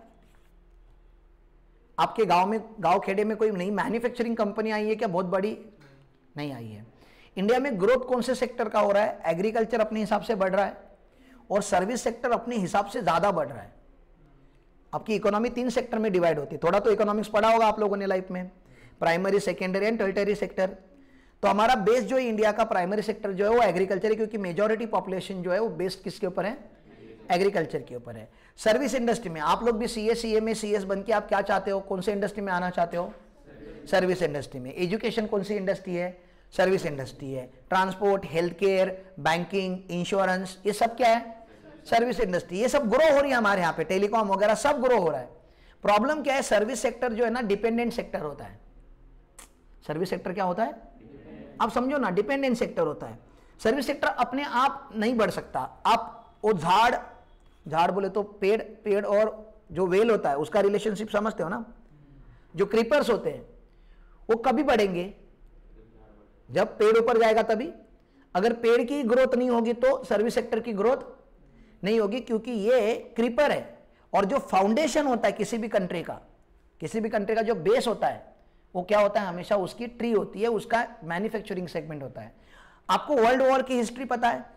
आपके गांव में, गांव खेड़े में कोई नई मैन्युफैक्चरिंग कंपनी आई है क्या, बहुत बड़ी? नहीं आई है। इंडिया में ग्रोथ कौन से सेक्टर का हो रहा है? एग्रीकल्चर अपने हिसाब से बढ़ रहा है और सर्विस सेक्टर अपने हिसाब से ज्यादा बढ़ रहा है। आपकी इकोनॉमी तीन सेक्टर में डिवाइड होती है, थोड़ा तो इकोनॉमिक्स पढ़ा होगा आप लोगों ने लाइफ में, primary, secondary and tertiary sector. तो हमारा बेस जो है इंडिया का प्राइमरी सेक्टर जो है वो एग्रीकल्चर है, क्योंकि मेजॉरिटी पॉपुलेशन जो है वो बेस्ड किसके ऊपर है, एग्रीकल्चर के ऊपर है। सर्विस इंडस्ट्री में आप लोग भी सी एस सी ए में सी एस बन के आप क्या चाहते हो, कौन से इंडस्ट्री में आना चाहते हो, सर्विस इंडस्ट्री में। एजुकेशन कौन सी इंडस्ट्री है, सर्विस इंडस्ट्री है। Transport, health care, banking, insurance, ये सब क्या है, सर्विस इंडस्ट्री। ये सब ग्रो हो रही है हमारे यहाँ पे, टेलीकॉम वगैरह सब ग्रो हो रहा है। प्रॉब्लम क्या है, सर्विस सेक्टर जो है ना डिपेंडेंट सेक्टर होता है। सर्विस सेक्टर क्या होता है, आप समझो ना, डिपेंडेंट सेक्टर होता है। सर्विस सेक्टर अपने आप नहीं बढ़ सकता। आप वो झाड़ झाड़ बोले तो पेड़, पेड़ और जो वेल होता है उसका रिलेशनशिप समझते हो ना। जो क्रीपर्स होते हैं वो कभी बढ़ेंगे, जब पेड़ ऊपर जाएगा तभी। अगर पेड़ की ग्रोथ नहीं होगी तो सर्विस सेक्टर की ग्रोथ नहीं होगी, क्योंकि ये क्रीपर है। और जो फाउंडेशन होता है किसी भी कंट्री का, किसी भी कंट्री का जो बेस होता है वो क्या होता है, हमेशा उसकी ट्री होती है, उसका मैन्युफैक्चरिंग सेगमेंट होता है। आपको वर्ल्ड वॉर की हिस्ट्री पता है?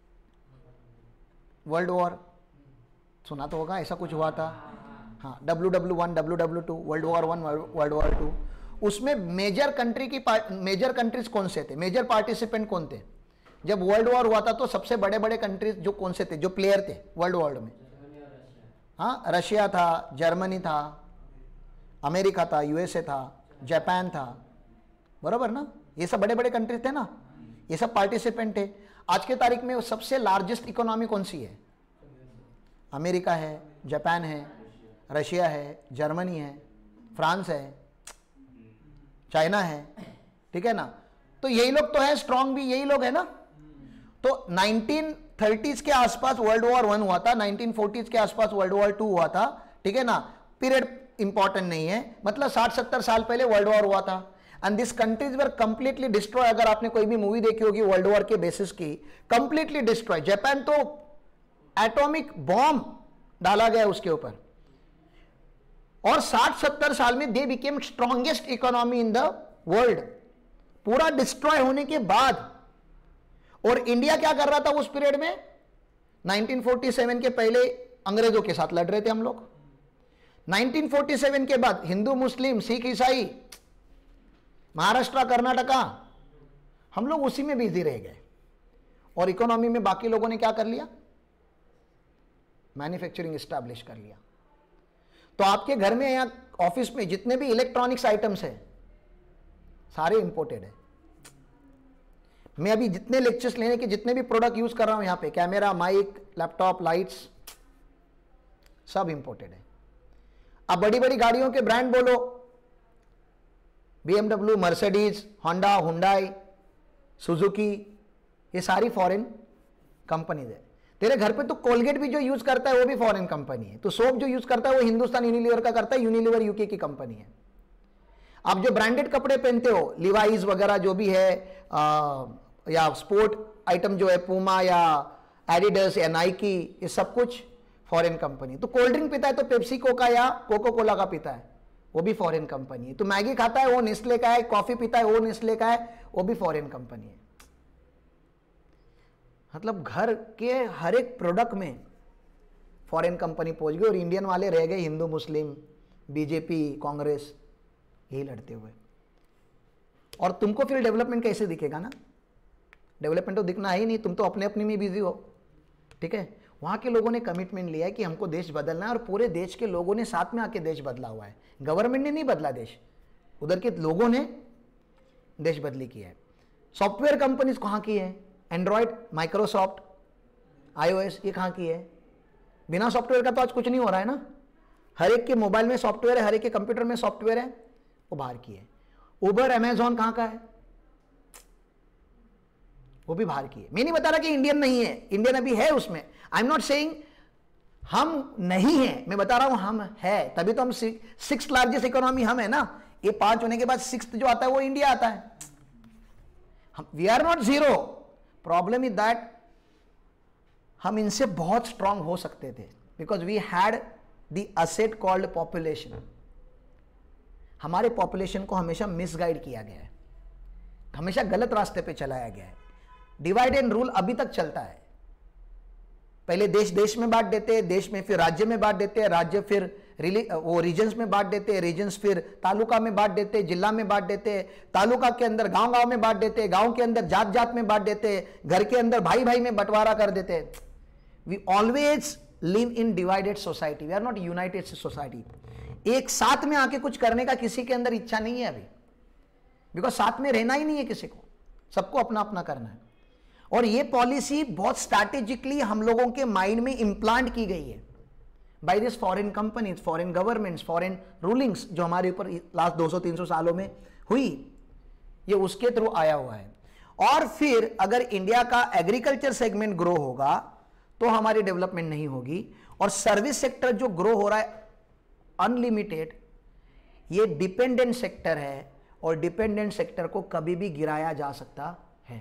वर्ल्ड वॉर सुना तो होगा, ऐसा कुछ हुआ था। हाँ, W W one, W W two, world war one, world war two. उसमें मेजर कंट्री की मेजर कंट्रीज कौन से थे, मेजर पार्टिसिपेंट कौन थे? जब वर्ल्ड वॉर हुआ था तो सबसे बड़े बड़े कंट्रीज जो कौन से थे, जो प्लेयर थे वर्ल्ड वॉर में? हाँ, रशिया था, जर्मनी था, अमेरिका था, यूएसए था, जापान था, बराबर ना। ये सब बड़े बड़े कंट्रीज थे ना, ये सब पार्टिसिपेंट थे। आज के तारीख में सबसे लार्जेस्ट इकोनॉमी कौन सी है? अमेरिका है, जापान है, रशिया है, जर्मनी है, फ्रांस है, चाइना है, ठीक है ना। तो यही लोग तो है, स्ट्रांग भी यही लोग है ना। तो नाइनटीन थर्टीज़ के आसपास वर्ल्ड वॉर वन हुआ था, नाइनटीन फोर्टीज़ के आसपास वर्ल्ड वॉर टू हुआ था, ठीक है ना। पीरियड इंपॉर्टेंट नहीं है, मतलब साठ सत्तर साल पहले वर्ल्ड वॉर हुआ था। And this countries were completely destroy. अगर आपने कोई भी मूवी देखी होगी वर्ल्ड वॉर के बेसिस की, कंप्लीटली डिस्ट्रॉय। जापान तो एटॉमिक बॉम्ब डाला गया उसके ऊपर, और साठ सत्तर साल में they became strongest economy in the world, पूरा डिस्ट्रॉय होने के बाद। और इंडिया क्या कर रहा था उस पीरियड में? नाइनटीन फोर्टी सेवन के पहले अंग्रेजों के साथ लड़ रहे थे हम लोग। नाइनटीन फोर्टी सेवन के बाद हिंदू, मुस्लिम, सिख, ईसाई, महाराष्ट्र, कर्नाटका, हम लोग उसी में बिजी रह गए। और इकोनॉमी में बाकी लोगों ने क्या कर लिया? मैन्युफैक्चरिंग एस्टैब्लिश कर लिया। तो आपके घर में या ऑफिस में जितने भी इलेक्ट्रॉनिक्स आइटम्स है सारे इंपोर्टेड है। मैं अभी जितने लेक्चर्स लेने के जितने भी प्रोडक्ट यूज कर रहा हूं यहां पे, कैमरा, माइक, लैपटॉप, लाइट्स, सब इंपोर्टेड है। अब बड़ी बड़ी गाड़ियों के ब्रांड बोलो, BMW, Mercedes, Honda, Hyundai, Suzuki, ये सारी फॉरेन कंपनीज है। तेरे घर पे तो कोलगेट भी जो यूज करता है वो भी फॉरेन कंपनी है। तो सोप जो यूज करता है वो हिंदुस्तान यूनिलीवर का करता है, यूनिलीवर यूके की कंपनी है। आप जो ब्रांडेड कपड़े पहनते हो, लिवाइज वगैरह जो भी है, आ, या स्पोर्ट आइटम जो है पूमा या एडिडास या नाइकी, ये सब कुछ फॉरेन कंपनी। तो कोल्ड ड्रिंक पीता है तो पेप्सी कोका या कोको कोला का पीता है, वो भी फॉरेन कंपनी है। तो मैगी खाता है वो नेस्ले का है, कॉफी पीता है वो नेस्ले का है, वो भी फॉरेन कंपनी है। मतलब घर के हर एक प्रोडक्ट में फॉरेन कंपनी पहुंच गई और इंडियन वाले रह गए हिंदू मुस्लिम, बीजेपी, कांग्रेस, यही लड़ते हुए। और तुमको फिर डेवलपमेंट कैसे दिखेगा ना? डेवलपमेंट तो दिखना ही नहीं, तुम तो अपने अपने में बिजी हो। ठीक है, वहां के लोगों ने कमिटमेंट लिया है कि हमको देश बदलना है और पूरे देश के लोगों ने साथ में आके देश बदला हुआ है। गवर्नमेंट ने नहीं बदला देश, उधर के लोगों ने देश बदली किया है। सॉफ्टवेयर कंपनीज कहां की है? एंड्रॉयड, माइक्रोसॉफ्ट, आईओएस, ये कहां की है? बिना सॉफ्टवेयर का तो आज कुछ नहीं हो रहा है ना। हर एक के मोबाइल में सॉफ्टवेयर है, हर एक के कंप्यूटर में सॉफ्टवेयर है, वो बाहर की है। उबर, अमेजॉन कहां का है? वो भी बाहर की है। मैं नहीं बता रहा कि इंडियन नहीं है, इंडियन अभी है उसमें। आई एम नॉट सेइंग हम नहीं है, मैं बता रहा हूं हम है, तभी तो हम सिक्स लार्जेस्ट इकोनॉमी हम है ना। ये पांच होने के बाद सिक्स जो आता है वो इंडिया आता है। We are not zero. Problem is that हम इनसे बहुत स्ट्रांग हो सकते थे, because we had the asset called population. हमारे पॉपुलेशन को हमेशा मिसगाइड किया गया है, हमेशा गलत रास्ते पे चलाया गया है। डिवाइड एंड रूल अभी तक चलता है। पहले देश देश में बांट देते हैं, देश में फिर राज्य में बांट देते हैं, राज्य फिर वो रीजन्स में बांट देते हैं, रीजन्स फिर तालुका में बांट देते हैं, जिला में बांट देते हैं, तालुका के अंदर गांव गांव में बांट देते हैं, गांव के अंदर जात जात में बांट देते हैं, घर के अंदर भाई भाई में बंटवारा कर देते हैं। We always live in divided society, we are not united society. एक साथ में आके कुछ करने का किसी के अंदर इच्छा नहीं है अभी, बिकॉज साथ में रहना ही नहीं है किसी को, सबको अपना अपना करना है। और ये पॉलिसी बहुत स्ट्रैटेजिकली हम लोगों के माइंड में इंप्लांट की गई है by this foreign companies, foreign governments, foreign rulings जो हमारे ऊपर लास्ट दो सौ तीन सौ सालों में हुई, ये उसके थ्रू आया हुआ है। और फिर अगर इंडिया का एग्रीकल्चर सेगमेंट ग्रो होगा तो हमारी डेवलपमेंट नहीं होगी। और सर्विस सेक्टर जो ग्रो हो रहा है अनलिमिटेड, ये डिपेंडेंट सेक्टर है और डिपेंडेंट सेक्टर को कभी भी गिराया जा सकता है।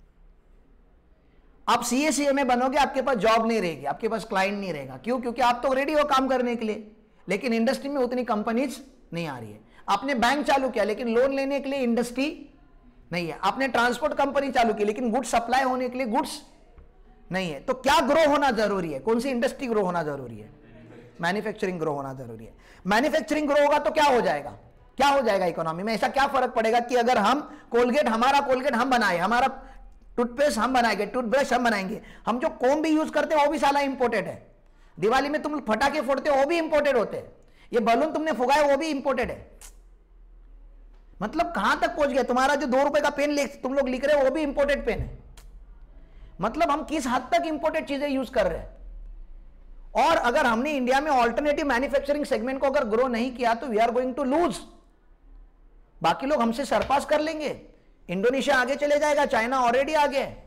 आप सीए सीए में बनोगे, आपके पास जॉब नहीं रहेगी, आपके पास क्लाइंट नहीं रहेगा। क्यों? क्योंकि आप तो रेडी हो काम करने के लिए, लेकिन इंडस्ट्री में उतनी कंपनीज नहीं आ रही है। आपने बैंक चालू किया लेकिन लोन लेने के लिए इंडस्ट्री नहीं है। आपने ट्रांसपोर्ट कंपनी चालू की लेकिन गुड्स सप्लाई होने के लिए गुड्स नहीं है। तो क्या ग्रो होना जरूरी है? कौन सी इंडस्ट्री ग्रो होना जरूरी है? मैन्युफैक्चरिंग ग्रो होना जरूरी है। मैन्युफैक्चरिंग ग्रो होगा तो क्या हो जाएगा? क्या हो जाएगा इकोनॉमी में? ऐसा क्या फर्क पड़ेगा कि अगर हम कोलगेट, हमारा कोलगेट हम बनाए, हमारा टूथपेस्ट हम बनाएंगे, टूथब्रश हम बनाएंगे, हम जो कोम भी यूज करते हैं वो भी साला इंपोर्टेड है। दिवाली में तुम फटाके फोड़ते हो वो भी इंपोर्टेड होते हैं। ये बलून तुमने फुगाए वो भी इंपोर्टेड है। मतलब कहां तक पहुंच गया? तुम्हारा जो दो रुपए का पेन लिख तुम लोग लिख रहे हो वो भी इंपोर्टेड पेन है। मतलब हम किस हद तक इंपोर्टेड चीजें यूज कर रहे हैं। और अगर हमने इंडिया में ऑल्टरनेटिव मैन्युफैक्चरिंग सेगमेंट को अगर ग्रो नहीं किया तो we are going to lose. बाकी लोग हमसे सरपास कर लेंगे, इंडोनेशिया आगे चले जाएगा, चाइना ऑलरेडी आगे है।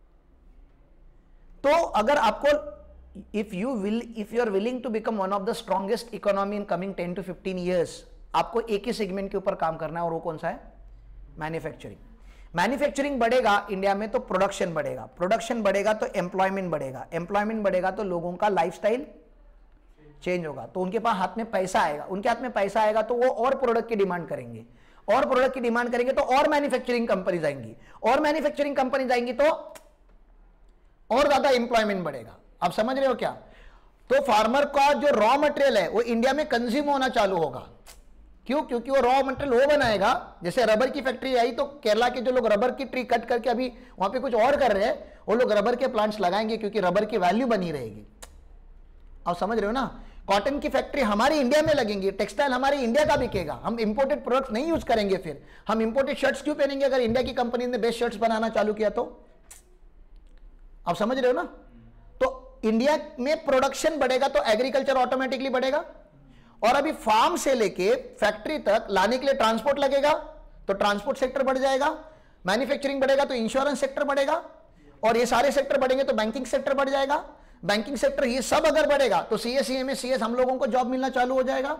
तो अगर आपको if you will if you are willing to become one of the strongest economy in coming ten to fifteen years, आपको एक ही सेगमेंट के ऊपर काम करना है, और वो कौन सा है? मैन्युफैक्चरिंग। मैन्युफैक्चरिंग बढ़ेगा इंडिया में तो प्रोडक्शन बढ़ेगा, प्रोडक्शन बढ़ेगा तो एम्प्लॉयमेंट बढ़ेगा, एम्प्लॉयमेंट बढ़ेगा तो लोगों का लाइफस्टाइल चेंज होगा, तो उनके पास हाथ में पैसा आएगा, उनके हाथ में पैसा आएगा तो वो और प्रोडक्ट की डिमांड करेंगे, और प्रोडक्ट की डिमांड करेंगे तो और मैन्युफैक्चरिंग कंपनीज आएंगी, और मैन्युफैक्चरिंग कंपनीज आएंगी तो और ज्यादा एम्प्लॉयमेंट बढ़ेगा। आप समझ रहे हो क्या? तो फार्मर का जो रॉ मटेरियल है वो इंडिया में कंज्यूम होना चालू होगा। क्यों? क्योंकि वो रॉ मटेरियल वो बनाएगा। जैसे रबर की फैक्ट्री आई तो केरला के जो लोग रबर की ट्री कट करके अभी वहां पे कुछ और कर रहे हैं, वो लोग रबर के प्लांट्स लगाएंगे क्योंकि रबर की वैल्यू बनी रहेगी। आप समझ रहे हो ना? कॉटन की फैक्ट्री हमारी इंडिया में लगेंगी, टेक्सटाइल हमारी इंडिया का बिकेगा, हम इंपोर्टेड प्रोडक्ट्स नहीं यूज करेंगे। फिर हम इंपोर्टेड शर्ट्स क्यों पहनेंगे अगर इंडिया की कंपनी ने बेस्ट शर्ट्स बनाना चालू किया तो? आप समझ रहे हो ना? तो इंडिया में प्रोडक्शन बढ़ेगा तो एग्रीकल्चर ऑटोमेटिकली बढ़ेगा, और अभी फार्म से लेके फैक्ट्री तक लाने के लिए ट्रांसपोर्ट लगेगा तो ट्रांसपोर्ट सेक्टर बढ़ जाएगा, मैन्युफैक्चरिंग बढ़ेगा तो इंश्योरेंस सेक्टर बढ़ेगा, और ये सारे सेक्टर बढ़ेंगे तो बैंकिंग सेक्टर बढ़ जाएगा। बैंकिंग सेक्टर ये सब अगर बढ़ेगा तो सीएस, सीएमएस, सीएस हम लोगों को जॉब मिलना चालू हो जाएगा,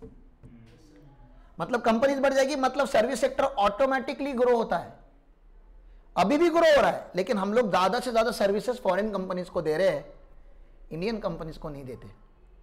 मतलब कंपनीज बढ़ जाएगी, मतलब सर्विस सेक्टर ऑटोमेटिकली ग्रो होता है। अभी भी ग्रो हो रहा है, लेकिन हम लोग ज्यादा से ज्यादा सर्विसेज फॉरेन कंपनीज को दे रहे हैं, इंडियन कंपनीज को नहीं देते।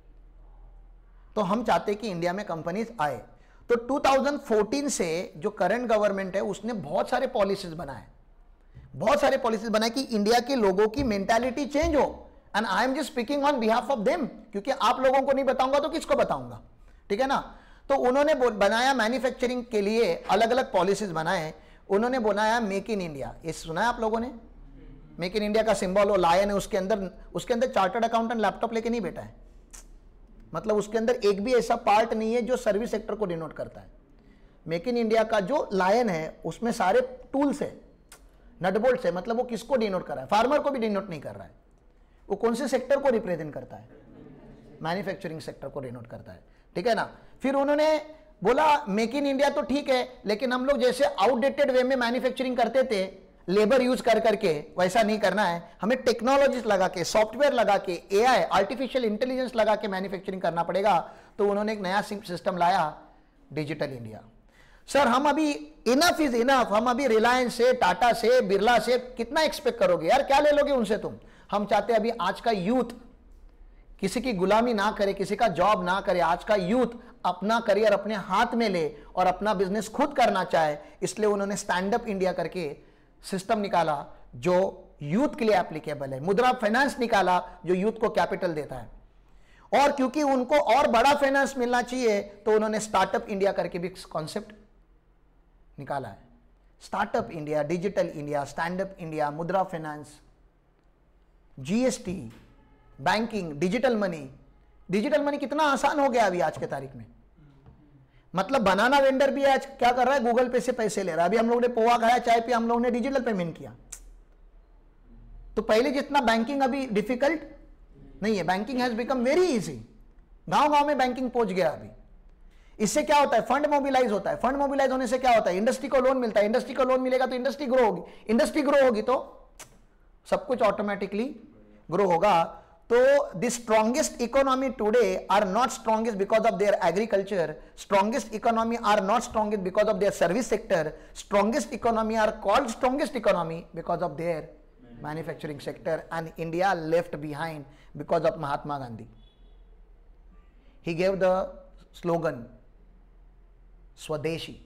तो हम चाहते हैं कि इंडिया में कंपनीज आए। तो दो हज़ार चौदह से जो करंट गवर्नमेंट है उसने बहुत सारे पॉलिसीज बनाए, बहुत सारे पॉलिसीज बनाए कि इंडिया के लोगों की मेंटालिटी चेंज हो। And I am just speaking on behalf of them, क्योंकि आप लोगों को नहीं बताऊंगा तो किसको बताऊंगा, ठीक है ना। तो उन्होंने बनाया मैन्युफैक्चरिंग के लिए अलग अलग पॉलिसीज बनाए। उन्होंने बनाया मेक इन इंडिया, ये सुना है आप लोगों ने? मेक इन इंडिया का सिंबल वो लायन है, उसके अंदर उसके अंदर चार्टर्ड अकाउंटेंट लैपटॉप लेके नहीं बैठा है, मतलब उसके अंदर एक भी ऐसा पार्ट नहीं है जो सर्विस सेक्टर को डिनोट करता है। मेक इन इंडिया का जो लायन है उसमें सारे टूल्स है, नटबोल्ट्स है, मतलब वो किसको डिनोट कर रहा है? फार्मर को भी डिनोट नहीं कर रहा है। वो कौन से सेक्टर को रिप्रेजेंट करता है? मैन्युफैक्चरिंग सेक्टर को डिनोट करता है, ठीक है ना। फिर उन्होंने बोला मेक इन इंडिया तो ठीक है, लेकिन हम लोग जैसे आउटडेटेड वे में मैन्युफैक्चरिंग करते थे लेबर यूज कर करके, वैसा नहीं करना है, हमें टेक्नोलॉजीज लगा के, सॉफ्टवेयर लगा के, एआई, आर्टिफिशियल इंटेलिजेंस लगा के मैन्युफैक्चरिंग करना पड़ेगा। तो उन्होंने एक नया सिस्टम लाया, डिजिटल इंडिया। सर हम अभी इनफ इज इनफ, हम अभी रिलायंस से, टाटा से, बिरला से कितना एक्सपेक्ट करोगे यार, क्या ले लोगे उनसे तुम? हम चाहते हैं अभी आज का यूथ किसी की गुलामी ना करे, किसी का जॉब ना करे, आज का यूथ अपना करियर अपने हाथ में ले और अपना बिजनेस खुद करना चाहे। इसलिए उन्होंने स्टैंड अप इंडिया करके सिस्टम निकाला जो यूथ के लिए एप्लीकेबल है। मुद्रा फाइनेंस निकाला जो यूथ को कैपिटल देता है। और क्योंकि उनको और बड़ा फाइनेंस मिलना चाहिए तो उन्होंने स्टार्टअप इंडिया करके भी कॉन्सेप्ट निकाला है। Startup India, digital India, stand up India, Mudra finance, GST, banking, digital money. Digital money कितना आसान हो गया अभी आज के तारीख में, मतलब बनाना वेंडर भी आज क्या कर रहा है, गूगल पे से पैसे ले रहा है। अभी हम लोग ने पोहा खाया, चाय पिया, हम लोग ने डिजिटल पेमेंट किया। तो पहले जितना बैंकिंग अभी डिफिकल्ट नहीं है, banking has become very easy. गांव गांव में बैंकिंग पहुंच गया अभी। इससे क्या होता है, फंड मोबिलाइज होता है। फंड मोबिलाइज होने से क्या होता है, इंडस्ट्री को लोन मिलता है। इंडस्ट्री को लोन मिलेगा तो इंडस्ट्री ग्रो होगी, इंडस्ट्री ग्रो होगी तो सब कुछ ऑटोमेटिकली ग्रो होगा। तो the strongest economy today are not strongest because of their agriculture, strongest economy are not strongest because of their service sector, strongest economy are called strongest economy because of their manufacturing sector, and India left behind because of Mahatma Gandhi. He gave the slogan स्वदेशी,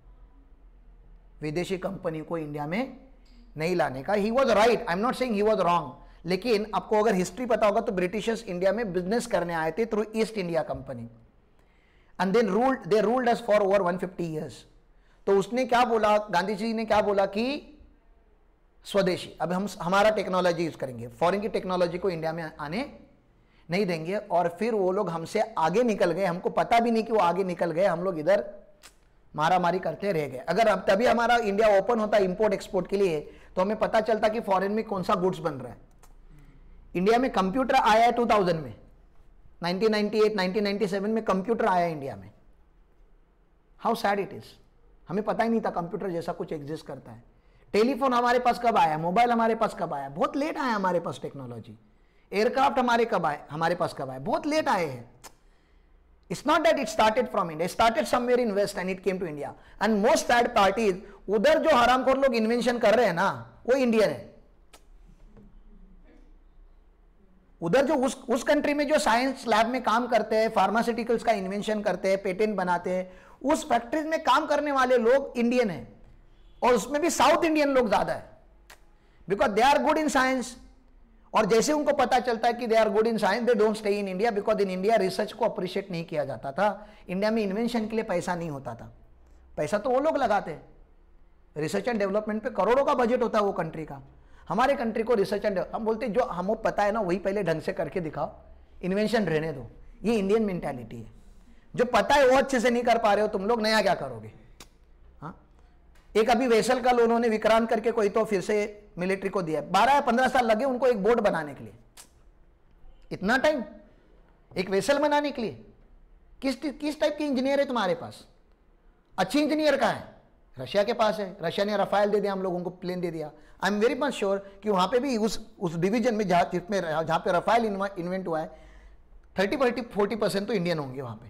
विदेशी company को India में नहीं लाने का। He was right, I'm not saying he was wrong, लेकिन आपको अगर हिस्ट्री पता होगा तो ब्रिटिशर्स इंडिया में बिजनेस करने आए थे through East India Company, and then ruled they ruled us for over one fifty years. तो उसने क्या बोला, गांधी जी ने क्या बोला कि स्वदेशी, अब हम हमारा टेक्नोलॉजी यूज करेंगे, फॉरेन की टेक्नोलॉजी को इंडिया में आने नहीं देंगे। और फिर वो लोग हमसे आगे निकल गए, हमको पता भी नहीं कि वो आगे निकल गए, हम लोग इधर मारा मारी करते रह गए। अगर अब तभी हमारा इंडिया ओपन होता इंपोर्ट एक्सपोर्ट के लिए तो हमें पता चलता कि फॉरेन में कौन सा गुड्स बन रहा है। इंडिया में कंप्यूटर आया है टू थाउज़ेंड में, nineteen ninety eight nineteen ninety seven में कंप्यूटर आया इंडिया में। हाउ सैड इट इज, हमें पता ही नहीं था कंप्यूटर जैसा कुछ एग्जिस्ट करता है। टेलीफोन हमारे पास कब आया, मोबाइल हमारे पास कब आया, बहुत लेट आया हमारे पास टेक्नोलॉजी। एयरक्राफ्ट हमारे कब आए, हमारे पास कब आए, बहुत लेट आए हैं। It's not that it started from India, started somewhere in west and it came to India. And most sad part is उधर जो हरामखोर लोग इन्वेंशन कर रहे हैं ना वो इंडियन है। उधर जो उस उस कंट्री में जो साइंस लैब में काम करते हैं, फार्मास्यूटिकल्स का इन्वेंशन करते हैं, पेटेंट बनाते हैं, उस फैक्ट्रीज में काम करने वाले लोग इंडियन हैं, और उसमें भी साउथ इंडियन लोग ज्यादा है, because they are good in science. और जैसे उनको पता चलता है कि they are good in science, they don't stay in India, because in India research को अप्रिशिएट नहीं किया जाता था। इंडिया में इन्वेंशन के लिए पैसा नहीं होता था, पैसा तो वो लोग लगाते हैं, रिसर्च एंड डेवलपमेंट पे करोड़ों का बजट होता है वो कंट्री का। हमारे कंट्री को रिसर्च एंड हम बोलते जो हमको पता है ना वही पहले ढंग से करके दिखाओ, इन्वेंशन रहने दो। ये इंडियन मेंटालिटी है, जो पता है वो अच्छे से नहीं कर पा रहे हो तुम लोग, नया क्या करोगे। हाँ, एक अभी वेसल का लोन उन्होंने विक्रांत करके कोई तो फिर से मिलिट्री को दिया, बारह या पंद्रह साल लगे उनको एक बोट बनाने के लिए। इतना टाइम एक वेसल बनाने के लिए? किस किस टाइप की इंजीनियर है तुम्हारे पास? अच्छी इंजीनियर का है, रशिया के पास है, रशिया ने रफाल दे दिया, हम लोगों को प्लेन दे दिया। I am very much sure कि वहां पे भी उस उस डिवीजन में जहां जिसमें जहां पे रफाल इन्वेंट हुआ है थर्टी फोर्टी फोर्टी परसेंट तो इंडियन होंगे वहां पे।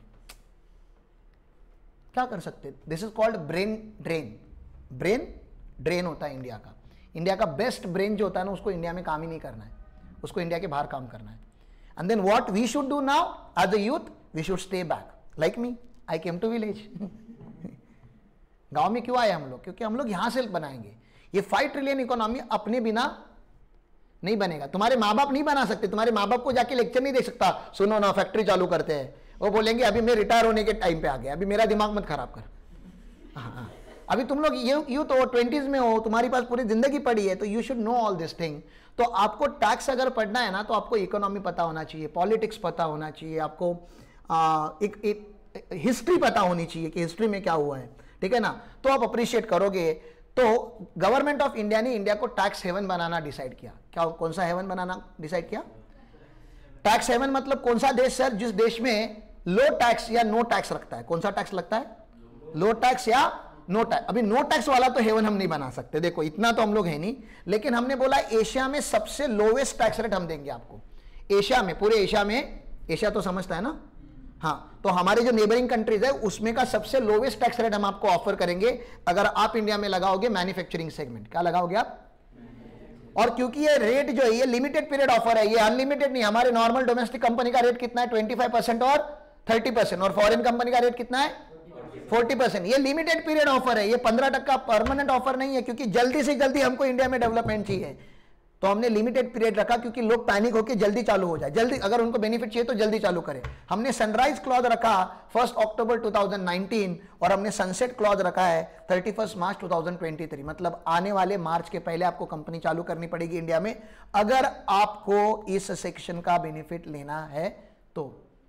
क्या कर सकते? This is called brain drain. Brain drain होता है इंडिया का। इंडिया का बेस्ट ब्रेन जो होता है ना, उसको इंडिया में काम ही नहीं करना है, उसको इंडिया के बाहर काम करना है। And then what we should do now as a youth, we should stay back. Like me, I came to village. गांव में क्यों आए हम लोग? क्योंकि हम लोग यहां से बनाएंगे। ये फाइव ट्रिलियन इकोनॉमी अपने बिना नहीं बनेगा। तुम्हारे माँ बाप नहीं बना सकते। तुम्हारे माँ बाप को जाके लेक्चर नहीं दे सकता, सुनो ना फैक्ट्री चालू करते हैं। वो बोलेंगे अभी मैं रिटायर होने के टाइम पे आ गया, अभी मेरा दिमाग मत खराब कर। हाँ, अभी तुम लोग यू यू तो ट्वेंटीज में हो, तुम्हारी पास पूरी जिंदगी पड़ी है, तो you should know all this thing. तो आपको टैक्स अगर पढ़ना है ना, तो आपको इकोनॉमी पता होना चाहिए, पॉलिटिक्स पता होना चाहिए, आपको आ, एक, एक हिस्ट्री पता होनी चाहिए कि हिस्ट्री में क्या हुआ है, ठीक है ना। तो आप अप्रिशिएट करोगे। तो गवर्नमेंट ऑफ इंडिया ने इंडिया को टैक्स हेवन बनाना डिसाइड किया। क्या, कौन सा हेवन बनाना डिसाइड किया? टैक्स हेवन मतलब कौन सा देश सर? जिस देश में लो टैक्स या नो टैक्स रखता है। कौन सा टैक्स लगता है? लो टैक्स या नो टैक्स। अभी नो टैक्स वाला तो हेवन हम नहीं बना सकते, देखो इतना तो हम लोग है नहीं, लेकिन हमने बोला एशिया में सबसे लोवेस्ट टैक्स रेट हम देंगे आपको। एशिया में, पूरे एशिया में, एशिया तो समझता है ना, हाँ, तो हमारे जो नेबरिंग कंट्रीज है उसमें का सबसे लोवेस्ट टैक्स रेट हम आपको ऑफर करेंगे अगर आप इंडिया में लगाओगे मैन्युफैक्चरिंग सेगमेंट। क्या लगाओगे आप? और क्योंकि ये रेट जो है ये लिमिटेड पीरियड ऑफर है, ये अनलिमिटेड नहीं। हमारे नॉर्मल डोमेस्टिक कंपनी का रेट कितना है? ट्वेंटी फाइव परसेंट और थर्टी परसेंट, और फॉरेन कंपनी का रेट कितना है? Forty percent. ये लिमिटेड पीरियड ऑफर है, ये पंद्रह टक्का परमानेंट ऑफर नहीं है, क्योंकि जल्दी से जल्दी हमको इंडिया में डेवलपमेंट चाहिए। तो हमने लिमिटेड पीरियड रखा क्योंकि लोग पैनिक होकर जल्दी चालू हो जाए, जल्दी अगर उनको बेनिफिट चाहिए तो जल्दी चालू करें। हमने सनराइज क्लॉज रखा first October two thousand nineteen और हमने सनसेट क्लॉज रखा है thirty first March two thousand twenty three. मतलब आने वाले मार्च के पहले आपको कंपनी चालू करनी पड़ेगी इंडिया में अगर आपको इस सेक्शन का बेनिफिट लेना है तो।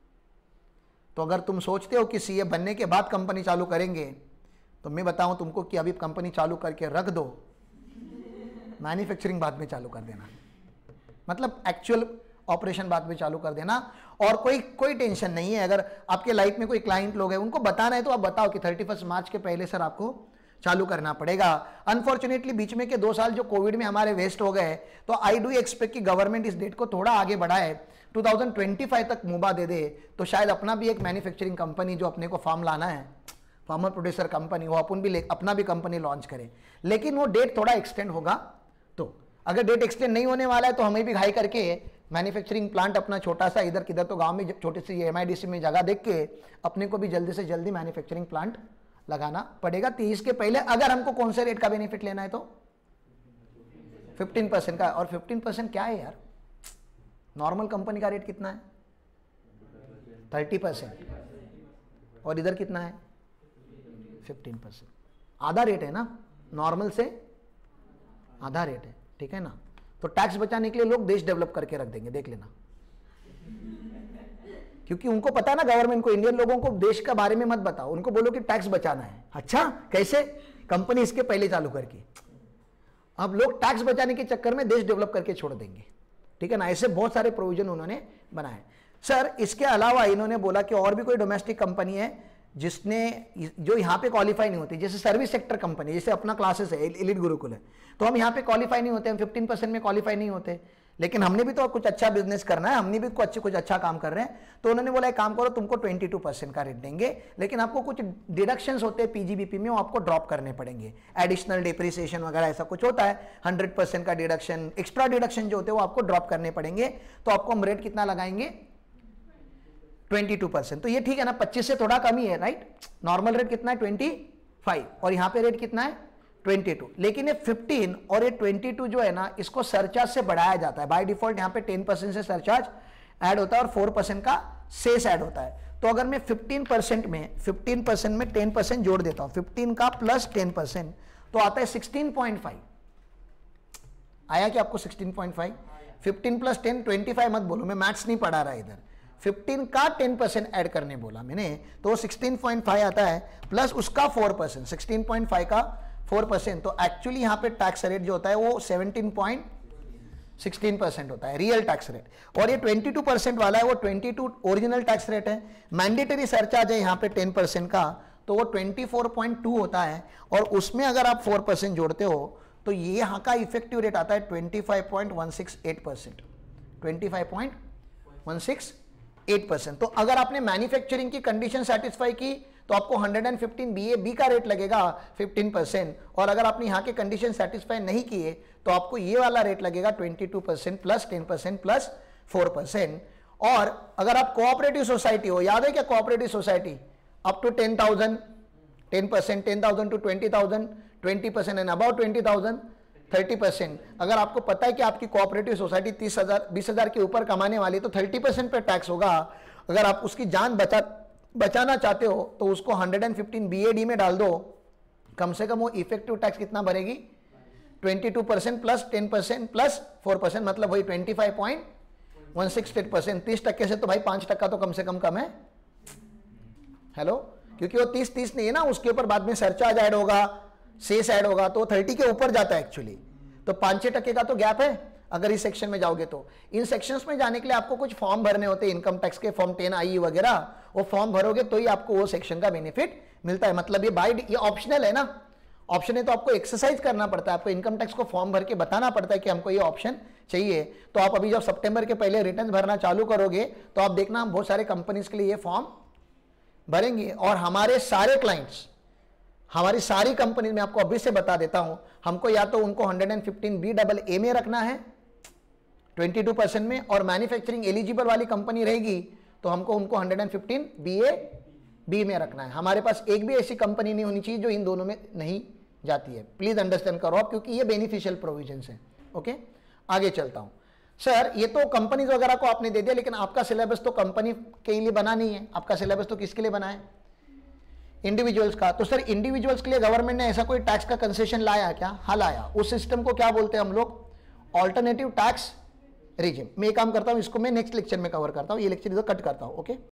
तो अगर तुम सोचते हो कि सीए बनने के बाद कंपनी चालू करेंगे, तो मैं बताऊं तुमको कि अभी कंपनी चालू करके रख दो, मैन्युफैक्चरिंग बाद में चालू कर देना, मतलब एक्चुअल ऑपरेशन बाद में चालू कर देना। और कोई कोई टेंशन नहीं है। अगर आपके लाइफ में कोई क्लाइंट लोग हैं, उनको बताना है तो आप बताओ कि थर्टी फर्स्ट मार्च के पहले सर आपको चालू करना पड़ेगा। अनफॉर्चुनेटली बीच में के दो साल जो कोविड में हमारे वेस्ट हो गए, तो आई डू एक्सपेक्ट कि गवर्नमेंट इस डेट को थोड़ा आगे बढ़ाए, टू थाउजेंड ट्वेंटी फाइव तक मुबा दे दे, तो शायद अपना भी एक मैन्युफैक्चरिंग कंपनी जो अपने को फार्म लाना है, फार्मर प्रोड्यूसर कंपनी, वो अपन भी अपना भी कंपनी लॉन्च करें। लेकिन वो डेट थोड़ा एक्सटेंड होगा। तो अगर डेट एक्सटेंड नहीं होने वाला है तो हमें भी घाई करके मैन्युफैक्चरिंग प्लांट अपना छोटा सा इधर किधर तो गांव में छोटी सी एमआईडीसी में जगह देख के अपने को भी जल्दी से जल्दी मैन्युफैक्चरिंग प्लांट लगाना पड़ेगा तीस के पहले। अगर हमको कौन से रेट का बेनिफिट लेना है तो फिफ्टीन परसेंट का। और फिफ्टीन परसेंट क्या है यार? नॉर्मल कंपनी का रेट कितना है? Thirty percent. और इधर कितना है? Fifteen percent. आधा रेट है ना, नॉर्मल से आधा रेट है, ठीक है ना। तो टैक्स बचाने के लिए लोग देश डेवलप करके रख देंगे, देख लेना। क्योंकि उनको पता है ना, गवर्नमेंट को, इंडियन लोगों को देश के बारे में मत बताओ, उनको बोलो कि टैक्स बचाना है। अच्छा कैसे? कंपनी इसके पहले चालू करके। अब लोग टैक्स बचाने के चक्कर में देश डेवलप करके छोड़ देंगे, ठीक है ना। ऐसे बहुत सारे प्रोविजन उन्होंने बनाए। सर इसके अलावा इन्होंने बोला कि और भी कोई डोमेस्टिक कंपनी है जिसने जो यहाँ पे क्वालिफाई नहीं होती, जैसे सर्विस सेक्टर कंपनी, जैसे अपना क्लासेस है, एलिट गुरुकुल है, तो हम यहाँ पे क्वालिफाई नहीं होते, हम फिफ्टीन परसेंट में क्वालिफाई नहीं होते। लेकिन हमने भी तो कुछ अच्छा बिजनेस करना है, हमने भी कुछ अच्छे कुछ अच्छा काम कर रहे हैं। तो उन्होंने बोला एक काम करो, तुमको ट्वेंटी टू परसेंट का रेट देंगे, लेकिन आपको कुछ डिडक्शंस होते हैं पीजीबीपी में, वो आपको ड्रॉप करने पड़ेंगे। एडिशनल डिप्रिसिएशन वगैरह ऐसा कुछ होता है, हंड्रेड परसेंट का डिडक्शन, एक्स्ट्रा डिडक्शन जो होते हैं वो आपको ड्रॉप करने पड़ेंगे। तो आपको हम रेट कितना लगाएंगे? Twenty two percent. तो ये ठीक है ना, पच्चीस से थोड़ा कम ही है, राइट। नॉर्मल रेट कितना है? ट्वेंटी फाइव, और यहाँ पे रेट कितना है? Twenty two. लेकिन ये फिफ्टीन और ये ट्वेंटी टू जो है ना, इसको सरचार्ज से बढ़ाया जाता है। बाय डिफॉल्ट यहाँ पे टेन परसेंट से सरचार्ज ऐड होता है और फोर परसेंट का सेस ऐड होता है। तो अगर मैं फिफ्टीन परसेंट में फिफ्टीन परसेंट में टेन परसेंट जोड़ देता हूं, फिफ्टीन का प्लस टेन परसेंट तो आता है सिक्सटीन पॉइंट फाइव। आया कि आपको sixteen point five? Fifteen plus ten twenty five मत बोलो, मैं मैथ्स नहीं पढ़ा रहा इधर। फिफ्टीन का टेन परसेंट ऐड करने बोला मैंने, तो सिक्सटीन पॉइंट फाइव आता है, प्लस उसका four percent, sixteen point five का फोर परसेंट। तो एक्चुअली यहां पे टैक्स रेट जो होता है वो सेवनटीन पॉइंट सिक्सटीन परसेंट होता है, रियल टैक्स रेट। और ये ट्वेंटी टू परसेंट वाला है, वो twenty two original tax rate है। मैंडेटरी सरचार्ज है यहाँ पे टेन परसेंट का, तो वो ट्वेंटी फोर पॉइंट टू होता है, और उसमें अगर आप फोर परसेंट जोड़ते हो तो ये यहाँ का इफेक्टिव रेट आता है twenty five point one six eight percent, twenty five point one six eight percent. तो अगर आपने मैन्युफैक्चरिंग की कंडीशन सेटिस्फाई की तो आपको one fifteen B A B का रेट लगेगा फिफ्टीन परसेंट, और अगर आपने यहाँ के कंडीशन सेटिस्फाई नहीं किए तो आपको ये वाला रेट लगेगा twenty two percent plus ten percent plus four percent. और अगर आप कोऑपरेटिव सोसाइटी हो, याद है क्या cooperative society, up to ten thousand ten percent, ten thousand to twenty thousand twenty percent, and about twenty thousand thirty percent. अगर आपको पता है कि आपकी कोऑपरेटिव सोसाइटी तीस हजार बीस हजार के ऊपर कमाने वाली तो थर्टी परसेंट पे टैक्स होगा। अगर आप उसकी जान बचा बचाना चाहते हो तो उसको one fifteen B A D में डाल दो, कम से कम वो इफेक्टिव टैक्स कितना भरेगी, twenty two percent plus ten percent plus four percent, मतलब वही twenty five point one six eight percent. तीस टक्के से तो भाई पांच टक्का तो कम से कम कम है। हेलो, क्योंकि वो तीस तीस नहीं है ना, उसके ऊपर बाद में सरचार्ज ऐड होगा, सेस ऐड होगा, तो थर्टी के ऊपर जाता है एक्चुअली। तो पांच छह टक्के का तो गैप है अगर इस सेक्शन में जाओगे तो। इन सेक्शंस में जाने के लिए आपको कुछ फॉर्म भरने होते हैं, इनकम टैक्स के फॉर्म टेन आई वगैरह, वो फॉर्म भरोगे तो ही आपको वो सेक्शन का बेनिफिट मिलता है। मतलब ये बाय ये ऑप्शनल है ना, ऑप्शन है तो आपको एक्सरसाइज करना पड़ता है, आपको इनकम टैक्स को फॉर्म भर के बताना पड़ता है कि हमको ये ऑप्शन चाहिए। तो आप अभी जब सितंबर के पहले रिटर्न भरना चालू करोगे तो आप देखना हम बहुत सारे कंपनीज के लिए ये फॉर्म भरेंगे, और हमारे सारे क्लाइंट्स, हमारी सारी कंपनी में आपको अभी से बता देता हूं, हमको या तो उनको one fifteen B double A में रखना है ट्वेंटी टू परसेंट में, और मैन्युफैक्चरिंग एलिजिबल वाली कंपनी रहेगी तो हमको उनको one fifteen B A B में रखना है। हमारे पास एक भी ऐसी कंपनी नहीं होनी चाहिए जो इन दोनों में नहीं जाती है। प्लीज अंडरस्टैंड करो आप, क्योंकि ये बेनिफिशियल प्रोविजंस है। ओके, आगे चलता हूं। सर ये तो कंपनीज वगैरह को आपने दे दिया, लेकिन आपका सिलेबस तो कंपनी के लिए बना नहीं है, आपका सिलेबस तो किसके लिए बना है, इंडिविजुअल्स का। तो सर इंडिविजुअल्स के लिए गवर्नमेंट ने ऐसा कोई टैक्स का कंसेशन लाया क्या? हाँ लाया। उस सिस्टम को क्या बोलते हैं हम लोग, ऑल्टरनेटिव टैक्स रिजिम। मैं एक काम करता हूं, इसको मैं नेक्स्ट लेक्चर में कवर करता हूं, ये लेक्चर इधर कट करता हूं। ओके।